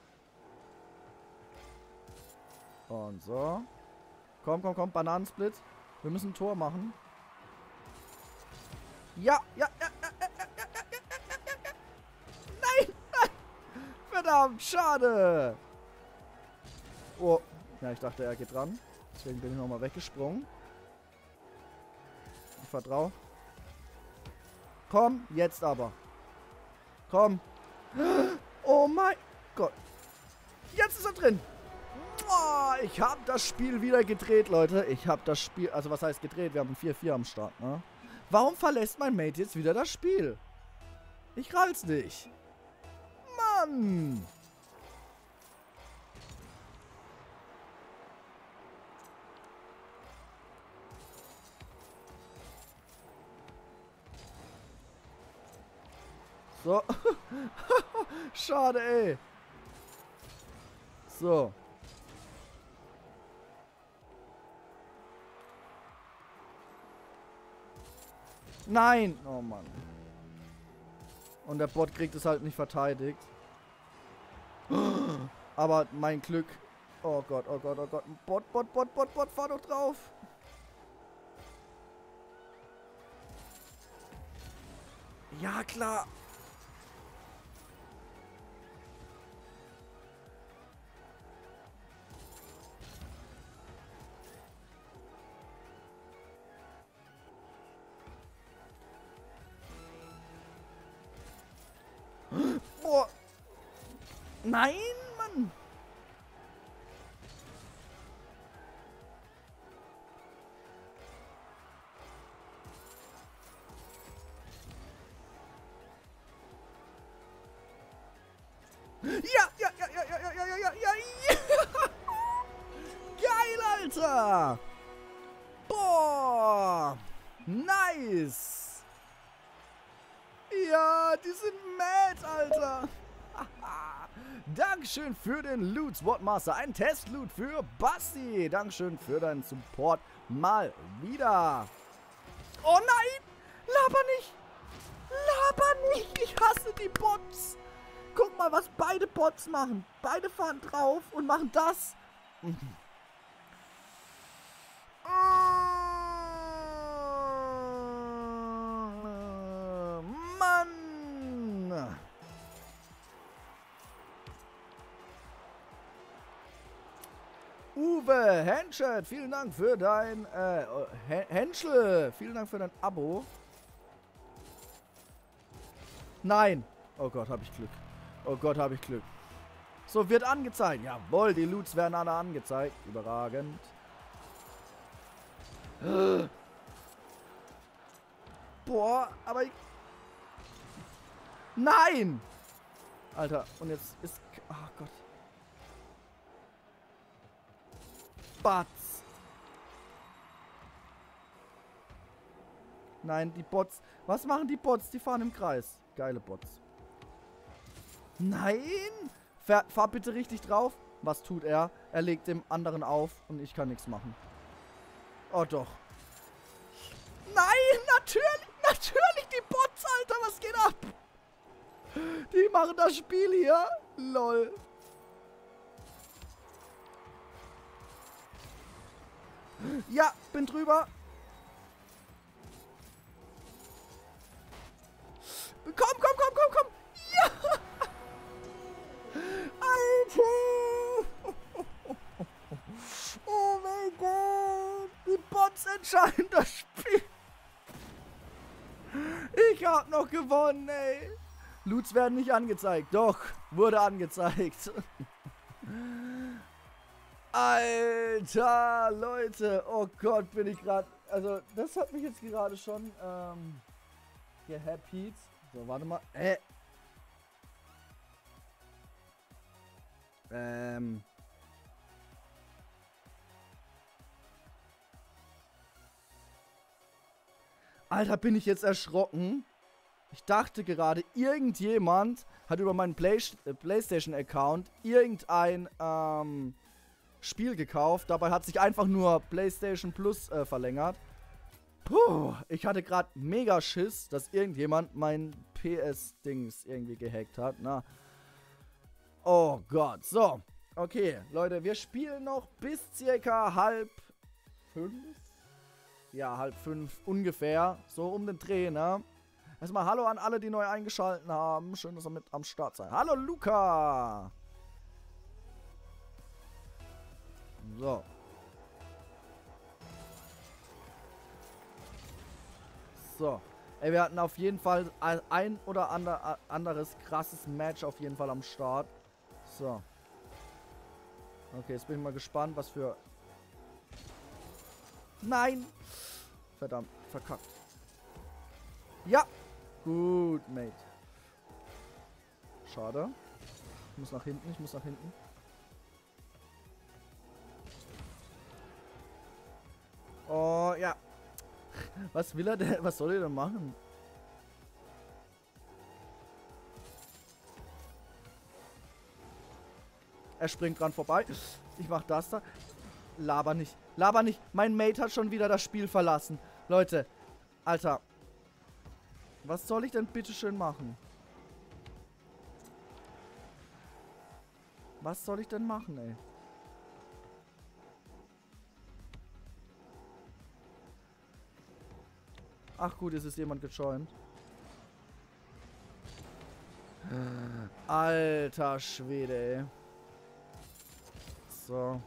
Und so. Komm, komm, komm, Bananensplit. Wir müssen ein Tor machen. Ja, ja, ja, ja, ja, ja, ja, ja, ja, ja. Nein, nein. Verdammt, schade. Oh, ja, ich dachte, er geht dran. Deswegen bin ich nochmal weggesprungen. Ich vertraue. Komm, jetzt aber. Komm. Oh mein Gott. Jetzt ist er drin. Oh, ich habe das Spiel wieder gedreht, Leute. Ich habe das Spiel, also was heißt gedreht? Wir haben ein vier vier am Start, ne? Warum verlässt mein Mate jetzt wieder das Spiel? Ich rall's nicht. Mann! So. Schade, ey. So. Nein! Oh Mann. Und der Bot kriegt es halt nicht verteidigt. Aber mein Glück. Oh Gott, oh Gott, oh Gott. Bot, Bot, Bot, Bot, Bot, fahr doch drauf. Ja, klar. Boah. Nein, Mann. Ja, ja, ja, ja, ja, ja, ja, ja, ja, ja. Geil, Alter. Boah. Nice. Ja, die sind mad, Alter. Dankeschön für den Loot, Swordmaster. Ein Test-Loot für Basti. Dankeschön für deinen Support mal wieder. Oh nein. Laber nicht. Laber nicht. Ich hasse die Bots. Guck mal, was beide Bots machen. Beide fahren drauf und machen das. Mann. Uwe Henschel, vielen Dank für dein äh, Henschel, vielen Dank für dein Abo. Nein. Oh Gott, habe ich Glück. Oh Gott, habe ich Glück. So, wird angezeigt. Jawohl, die Loots werden alle angezeigt. Überragend. Boah, aber ich... Nein! Alter, und jetzt ist... Oh Gott. Batz. Nein, die Bots. Was machen die Bots? Die fahren im Kreis. Geile Bots. Nein! Fahr, fahr bitte richtig drauf. Was tut er? Er legt dem anderen auf und ich kann nichts machen. Oh doch. Nein! Natürlich! Natürlich die Bots, Alter! Was geht ab? Die machen das Spiel hier. Lol. Ja, bin drüber. Komm, komm, komm, komm, komm. Ja! Alter! Oh mein Gott! Die Bots entscheiden das Spiel. Ich hab noch gewonnen, ey. Loots werden nicht angezeigt. Doch, wurde angezeigt. Alter, Leute. Oh Gott, bin ich gerade... Also, das hat mich jetzt gerade schon ähm, gehappyt. So, warte mal. Äh. Ähm. Alter, bin ich jetzt erschrocken. Ich dachte gerade, irgendjemand hat über meinen Play PlayStation-Account irgendein ähm, Spiel gekauft. Dabei hat sich einfach nur PlayStation Plus äh, verlängert. Puh, ich hatte gerade mega Schiss, dass irgendjemand mein P S-Dings irgendwie gehackt hat. Na. Oh Gott. So. Okay, Leute, wir spielen noch bis circa halb fünf. Ja, halb fünf ungefähr. So um den Dreh, ne? Erstmal hallo an alle, die neu eingeschaltet haben. Schön, dass ihr mit am Start seid. Hallo, Luca! So. So. Ey, wir hatten auf jeden Fall ein oder ander, anderes krasses Match auf jeden Fall am Start. So. Okay, jetzt bin ich mal gespannt, was für... Nein! Verdammt, verkackt. Ja. Gut, Mate. Schade. Ich muss nach hinten, ich muss nach hinten. Oh, ja. Was will er denn? Was soll er denn machen? Er springt dran vorbei. Ich mach das da. Laber nicht. Laber nicht. Mein Mate hat schon wieder das Spiel verlassen. Leute. Alter. Was soll ich denn bitteschön machen? Was soll ich denn machen, ey? Ach gut, es ist jemand gejoint. Alter Schwede, ey. So.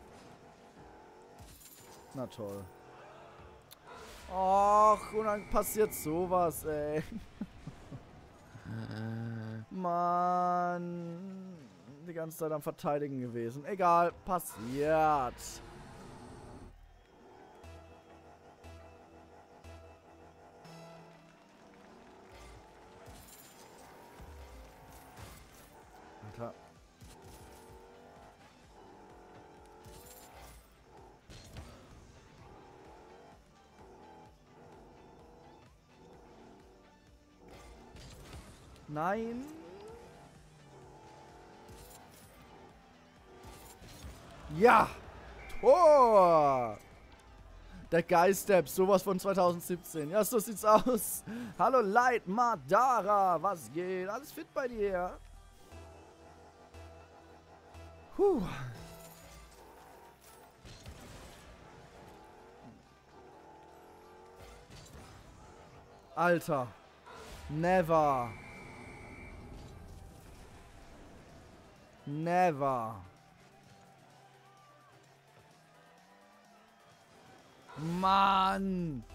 Na toll. Och, und dann passiert sowas, ey. Mann. Die ganze Zeit am Verteidigen gewesen. Egal, passiert. Alter. Nein. Ja. Tor. Der Geistep, sowas von zwanzig siebzehn. Ja, so sieht's aus. Hallo Light Madara, was geht? Alles fit bei dir? Puh. Alter. Never. Never. Mann.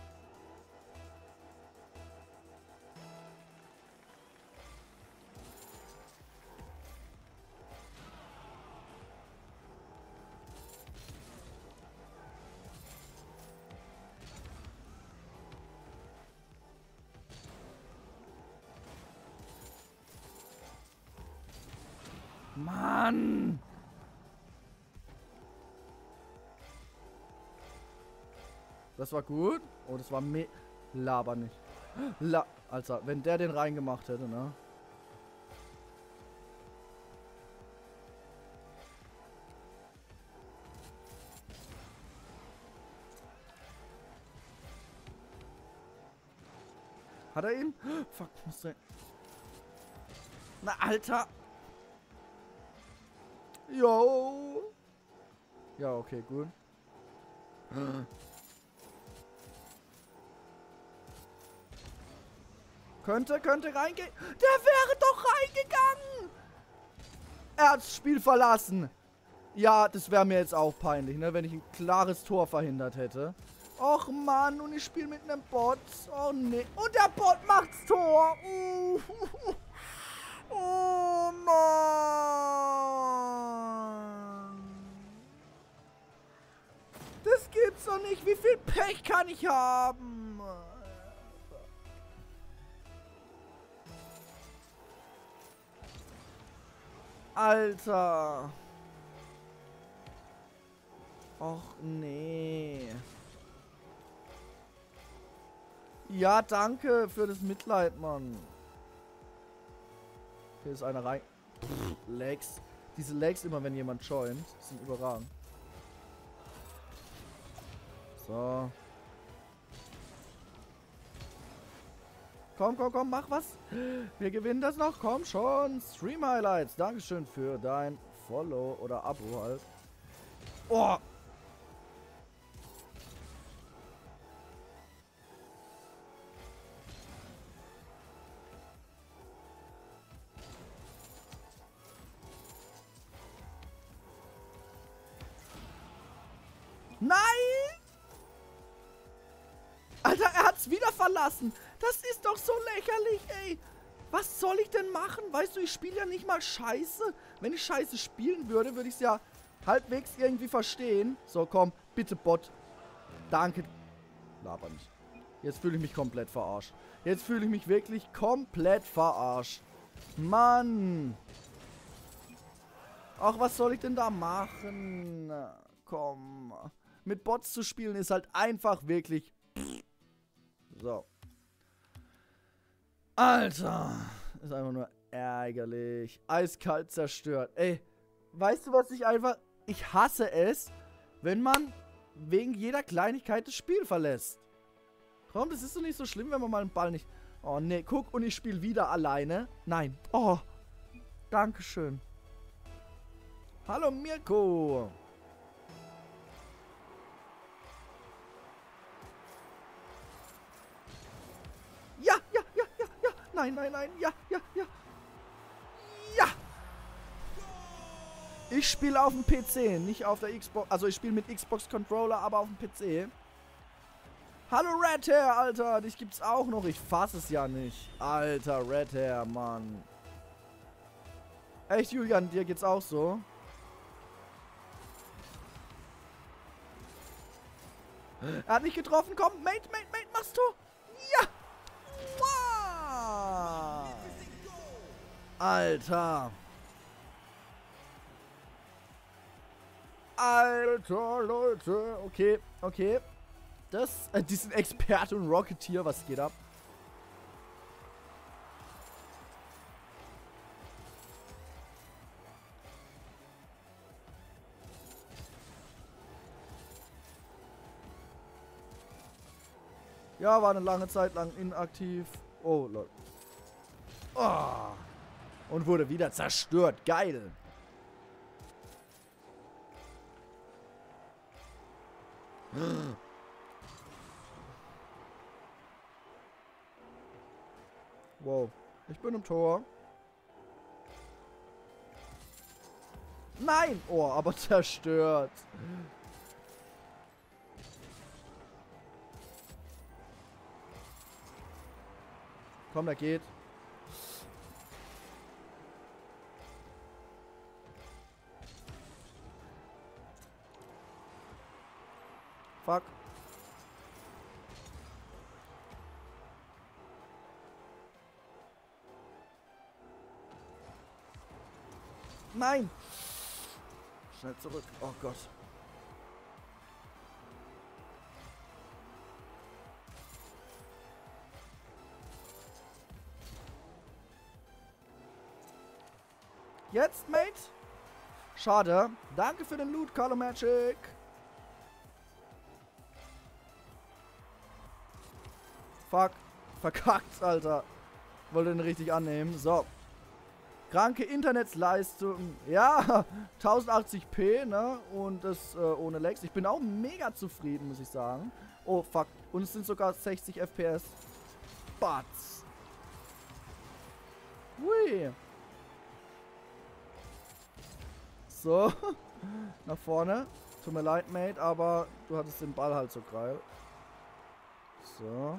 Mann! Das war gut. Oh, das war me... Laber nicht. La... Alter, wenn der den reingemacht hätte, ne? Hat er ihn? Fuck, muss sein. Na, Alter! Jo! Ja, okay, gut. Könnte, könnte reingehen. Der wäre doch reingegangen! Er hat das Spiel verlassen. Ja, das wäre mir jetzt auch peinlich, ne? Wenn ich ein klares Tor verhindert hätte. Och Mann, und ich spiele mit einem Bot. Oh nee. Und der Bot macht's Tor. Uh. Oh Mann. Das gibt's doch nicht. Wie viel Pech kann ich haben? Alter. Och nee. Ja, danke für das Mitleid, Mann. Hier ist einer rein. Pff, Legs. Diese Legs immer, wenn jemand joint, sind überragend. So. Komm, komm, komm, mach was. Wir gewinnen das noch. Komm schon. Stream Highlights. Dankeschön für dein Follow oder Abo halt. Oh. Nein! Alter, er hat's wieder verlassen. Das ist doch so lächerlich, ey. Was soll ich denn machen? Weißt du, ich spiele ja nicht mal Scheiße. Wenn ich Scheiße spielen würde, würde ich es ja halbwegs irgendwie verstehen. So, komm, bitte Bot. Danke. Laber nicht. Jetzt fühle ich mich komplett verarscht. Jetzt fühle ich mich wirklich komplett verarscht. Mann. Ach, was soll ich denn da machen? Na, komm. Mit Bots zu spielen ist halt einfach wirklich... So. Alter. Ist einfach nur ärgerlich. Eiskalt zerstört. Ey, weißt du, was ich einfach... Ich hasse es, wenn man wegen jeder Kleinigkeit das Spiel verlässt. Komm, das ist doch nicht so schlimm, wenn man mal einen Ball nicht... Oh, nee, guck, und ich spiele wieder alleine. Nein. Oh, Dankeschön. Hallo, Mirko. Ja, ja, ja, ja, ja. Nein, nein, nein. Ja, ja, ja. Ja. Ich spiele auf dem P C, nicht auf der Xbox. Also ich spiele mit Xbox Controller, aber auf dem P C. Hallo Red Hair, Alter. Dich gibt's auch noch. Ich fasse es ja nicht. Alter, Red Hair, Mann. Echt, Julian, dir geht's auch so? Er hat nicht getroffen. Komm, Mate, Mate, Mate, machst du? Ja. Wow. Alter. Alter, Leute. Okay, okay. Das, äh, die sind Experte und Rocketeer. Was geht ab? Ja, war eine lange Zeit lang inaktiv. Oh, Leute. Oh. Und wurde wieder zerstört. Geil. Wow. Ich bin im Tor. Nein! Oh, aber zerstört. Komm, der geht. Fuck. Nein! Schnell zurück. Oh Gott. Jetzt, Mate? Schade. Danke für den Loot, Color Magic. Fuck. Verkackt, Alter. Wollte den richtig annehmen. So. Kranke Internetsleistung. Ja, tausendachtzig p, ne? Und das äh, ohne Lags. Ich bin auch mega zufrieden, muss ich sagen. Oh, fuck. Und es sind sogar sechzig F P S. Batz. Hui. So. Nach vorne. Tut mir leid, Mate, aber du hattest den Ball halt so geil. So.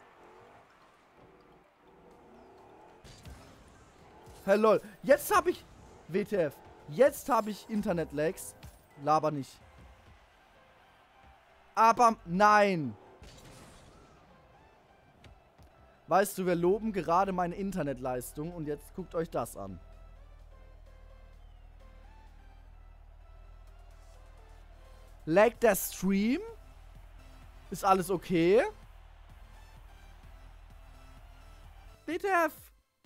Hey, lol. Jetzt habe ich... W T F. Jetzt habe ich Internet-Lags. Laber nicht. Aber nein. Weißt du, wir loben gerade meine Internetleistung und jetzt guckt euch das an. Laggt der Stream? Ist alles okay? W T F.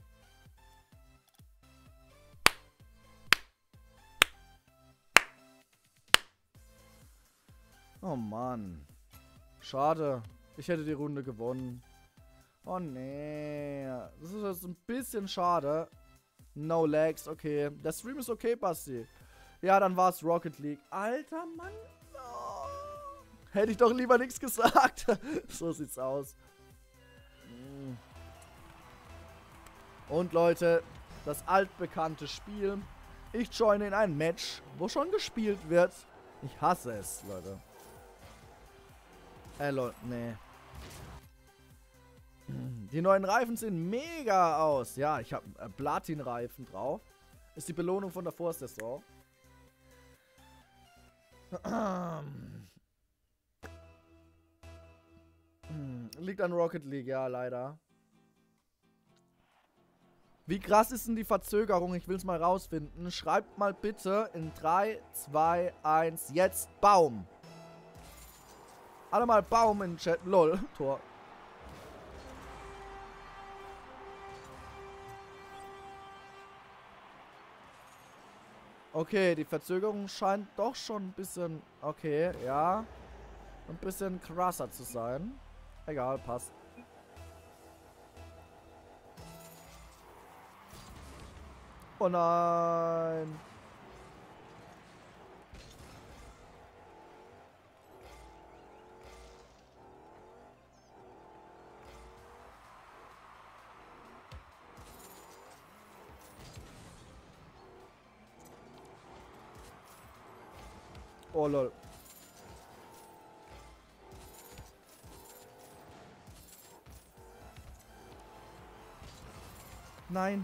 Oh Mann. Schade. Ich hätte die Runde gewonnen. Oh nee. Das ist jetzt ein bisschen schade. No lags, okay. Der Stream ist okay, Basti. Ja, dann war es Rocket League. Alter Mann. Oh. Hätte ich doch lieber nichts gesagt. So sieht's aus. Und Leute, das altbekannte Spiel. Ich joine in ein Match, wo schon gespielt wird. Ich hasse es, Leute. Äh, Leute, nee. Die neuen Reifen sehen mega aus. Ja, ich habe äh, Platin-Reifen drauf. Ist die Belohnung von der Vorsaison. Liegt an Rocket League, ja, leider. Wie krass ist denn die Verzögerung? Ich will es mal rausfinden. Schreibt mal bitte in drei, zwei, eins, jetzt Baum. Alle mal Baum in den Chat. Lol, Tor. Okay, die Verzögerung scheint doch schon ein bisschen... Okay, ja. Ein bisschen krasser zu sein. Egal, passt. Oh nein. Oh lol. Nein.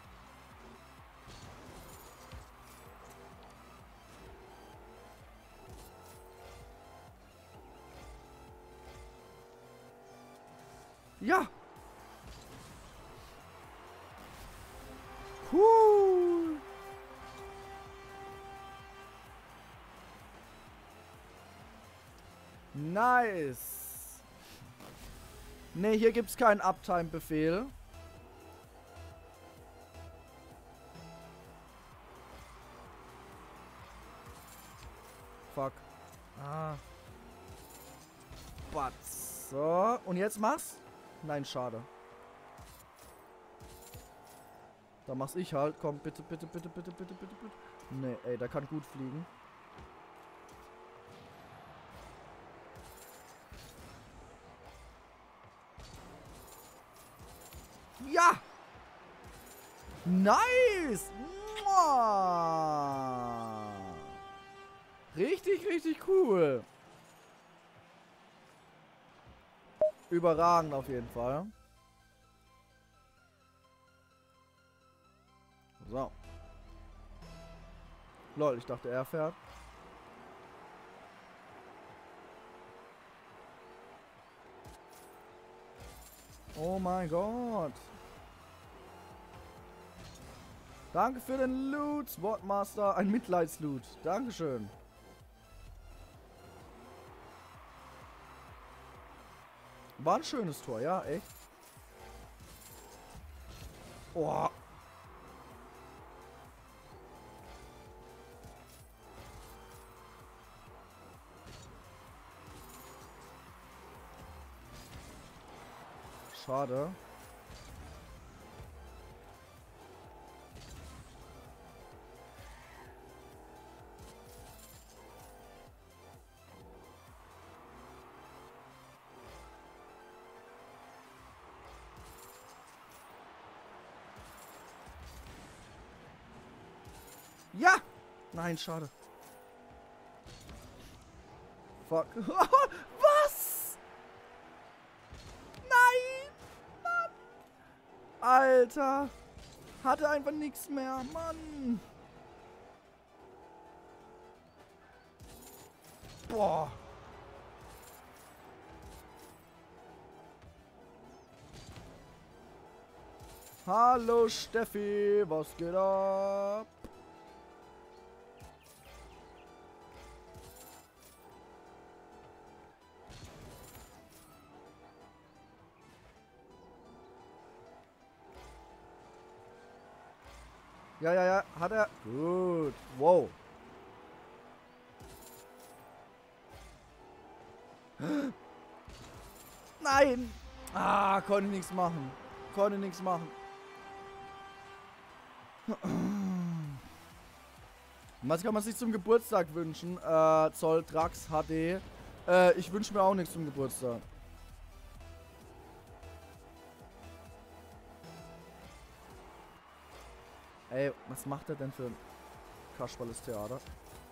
Ja. Puh. Nice. Ne, hier gibt's keinen Uptime-Befehl. Fuck. Ah. Batz. So. Und jetzt mach's? Nein, schade. Da mach's ich halt. Komm, bitte, bitte, bitte, bitte, bitte, bitte, bitte. Nee, ey, der kann gut fliegen. Ja! Nice! Mua! Richtig, richtig cool. Überragend auf jeden Fall. So. Lol, ich dachte, er fährt. Oh mein Gott. Danke für den Loot, Swordmaster. Ein Mitleidsloot. Dankeschön. War ein schönes Tor, ja, echt. Oh. Schade. Ja! Nein, schade. Fuck. Was? Nein! Mann! Alter! Hatte einfach nichts mehr. Mann! Boah! Hallo Steffi, was geht ab? Ja, ja, ja, hat er. Gut. Wow. Nein! Ah, konnte nichts machen. Konnte nichts machen. Was kann man sich zum Geburtstag wünschen? Äh, Zolltrax H D. Äh, ich wünsche mir auch nichts zum Geburtstag. Ey, was macht er denn für ein Kasperles Theater?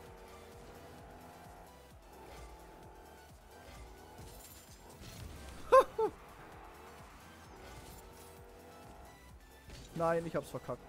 Nein, ich hab's verkackt.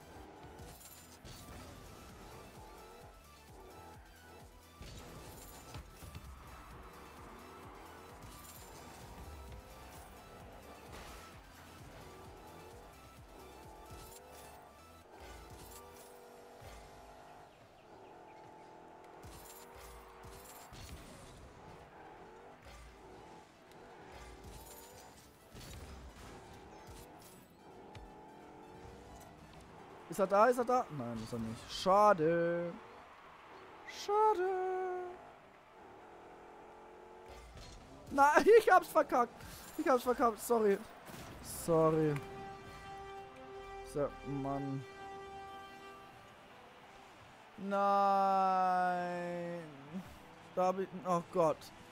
Ist er da? Ist er da? Nein, ist er nicht. Schade. Schade. Nein, ich hab's verkackt. Ich hab's verkackt. Sorry. Sorry. So, Mann. Nein. Da bin ich. Oh Gott.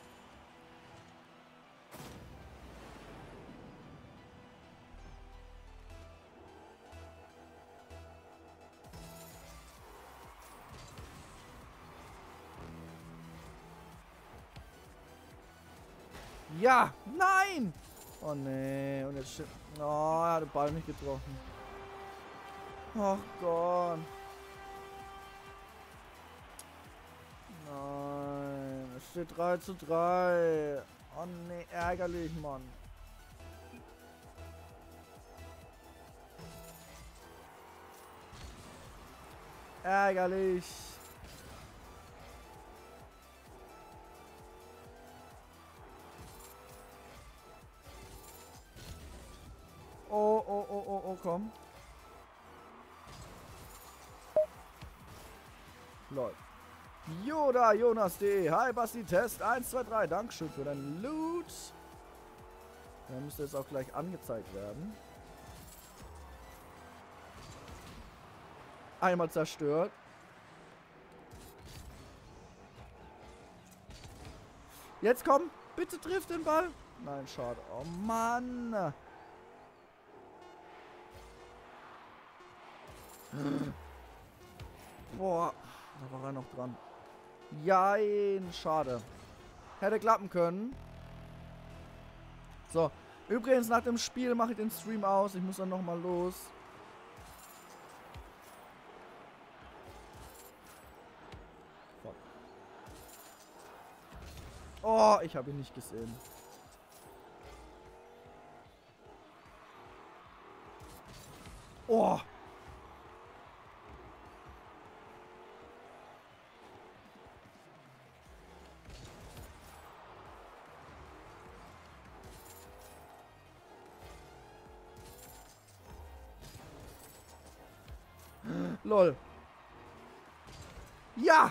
Ja! Nein! Oh nee. Und jetzt steht. Oh, er hat den Ball nicht getroffen. Oh Gott. Nein. Es steht drei zu drei. Oh nee, ärgerlich, Mann. Ärgerlich. Oh, oh, oh, oh, oh, komm. Lol. Yoda, Jonas D. Hi, Basti, Test. eins, zwei, drei. Dankeschön für deinen Loot. Der müsste jetzt auch gleich angezeigt werden. Einmal zerstört. Jetzt komm. Bitte trifft den Ball. Nein, schade. Oh, Mann. Boah, da war er noch dran. Jein, schade. Hätte klappen können. So, übrigens nach dem Spiel mache ich den Stream aus. Ich muss dann nochmal los. Fuck. Oh, ich habe ihn nicht gesehen. Oh. Lol. Ja!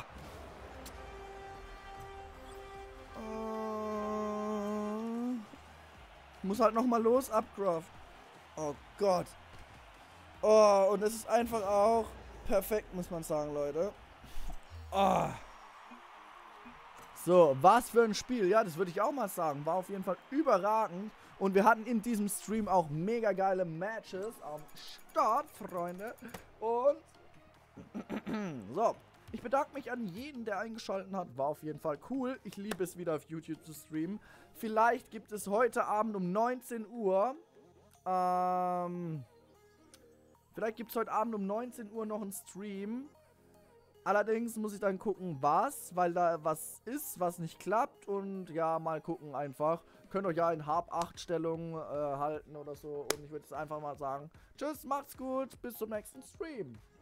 Uh, muss halt nochmal los, Upcraft. Oh Gott. Oh, und es ist einfach auch perfekt, muss man sagen, Leute. Oh. So, was für ein Spiel. Ja, das würde ich auch mal sagen. War auf jeden Fall überragend. Und wir hatten in diesem Stream auch mega geile Matches am Start, Freunde. Und so, ich bedanke mich an jeden, der eingeschaltet hat. War auf jeden Fall cool. Ich liebe es wieder auf YouTube zu streamen. Vielleicht gibt es heute Abend um neunzehn Uhr. Ähm, vielleicht gibt es heute Abend um neunzehn Uhr noch einen Stream. Allerdings muss ich dann gucken, was, weil da was ist, was nicht klappt. Und ja, mal gucken einfach. Könnt euch ja in Hab acht Stellung äh, halten oder so. Und ich würde jetzt einfach mal sagen, tschüss, macht's gut, bis zum nächsten Stream.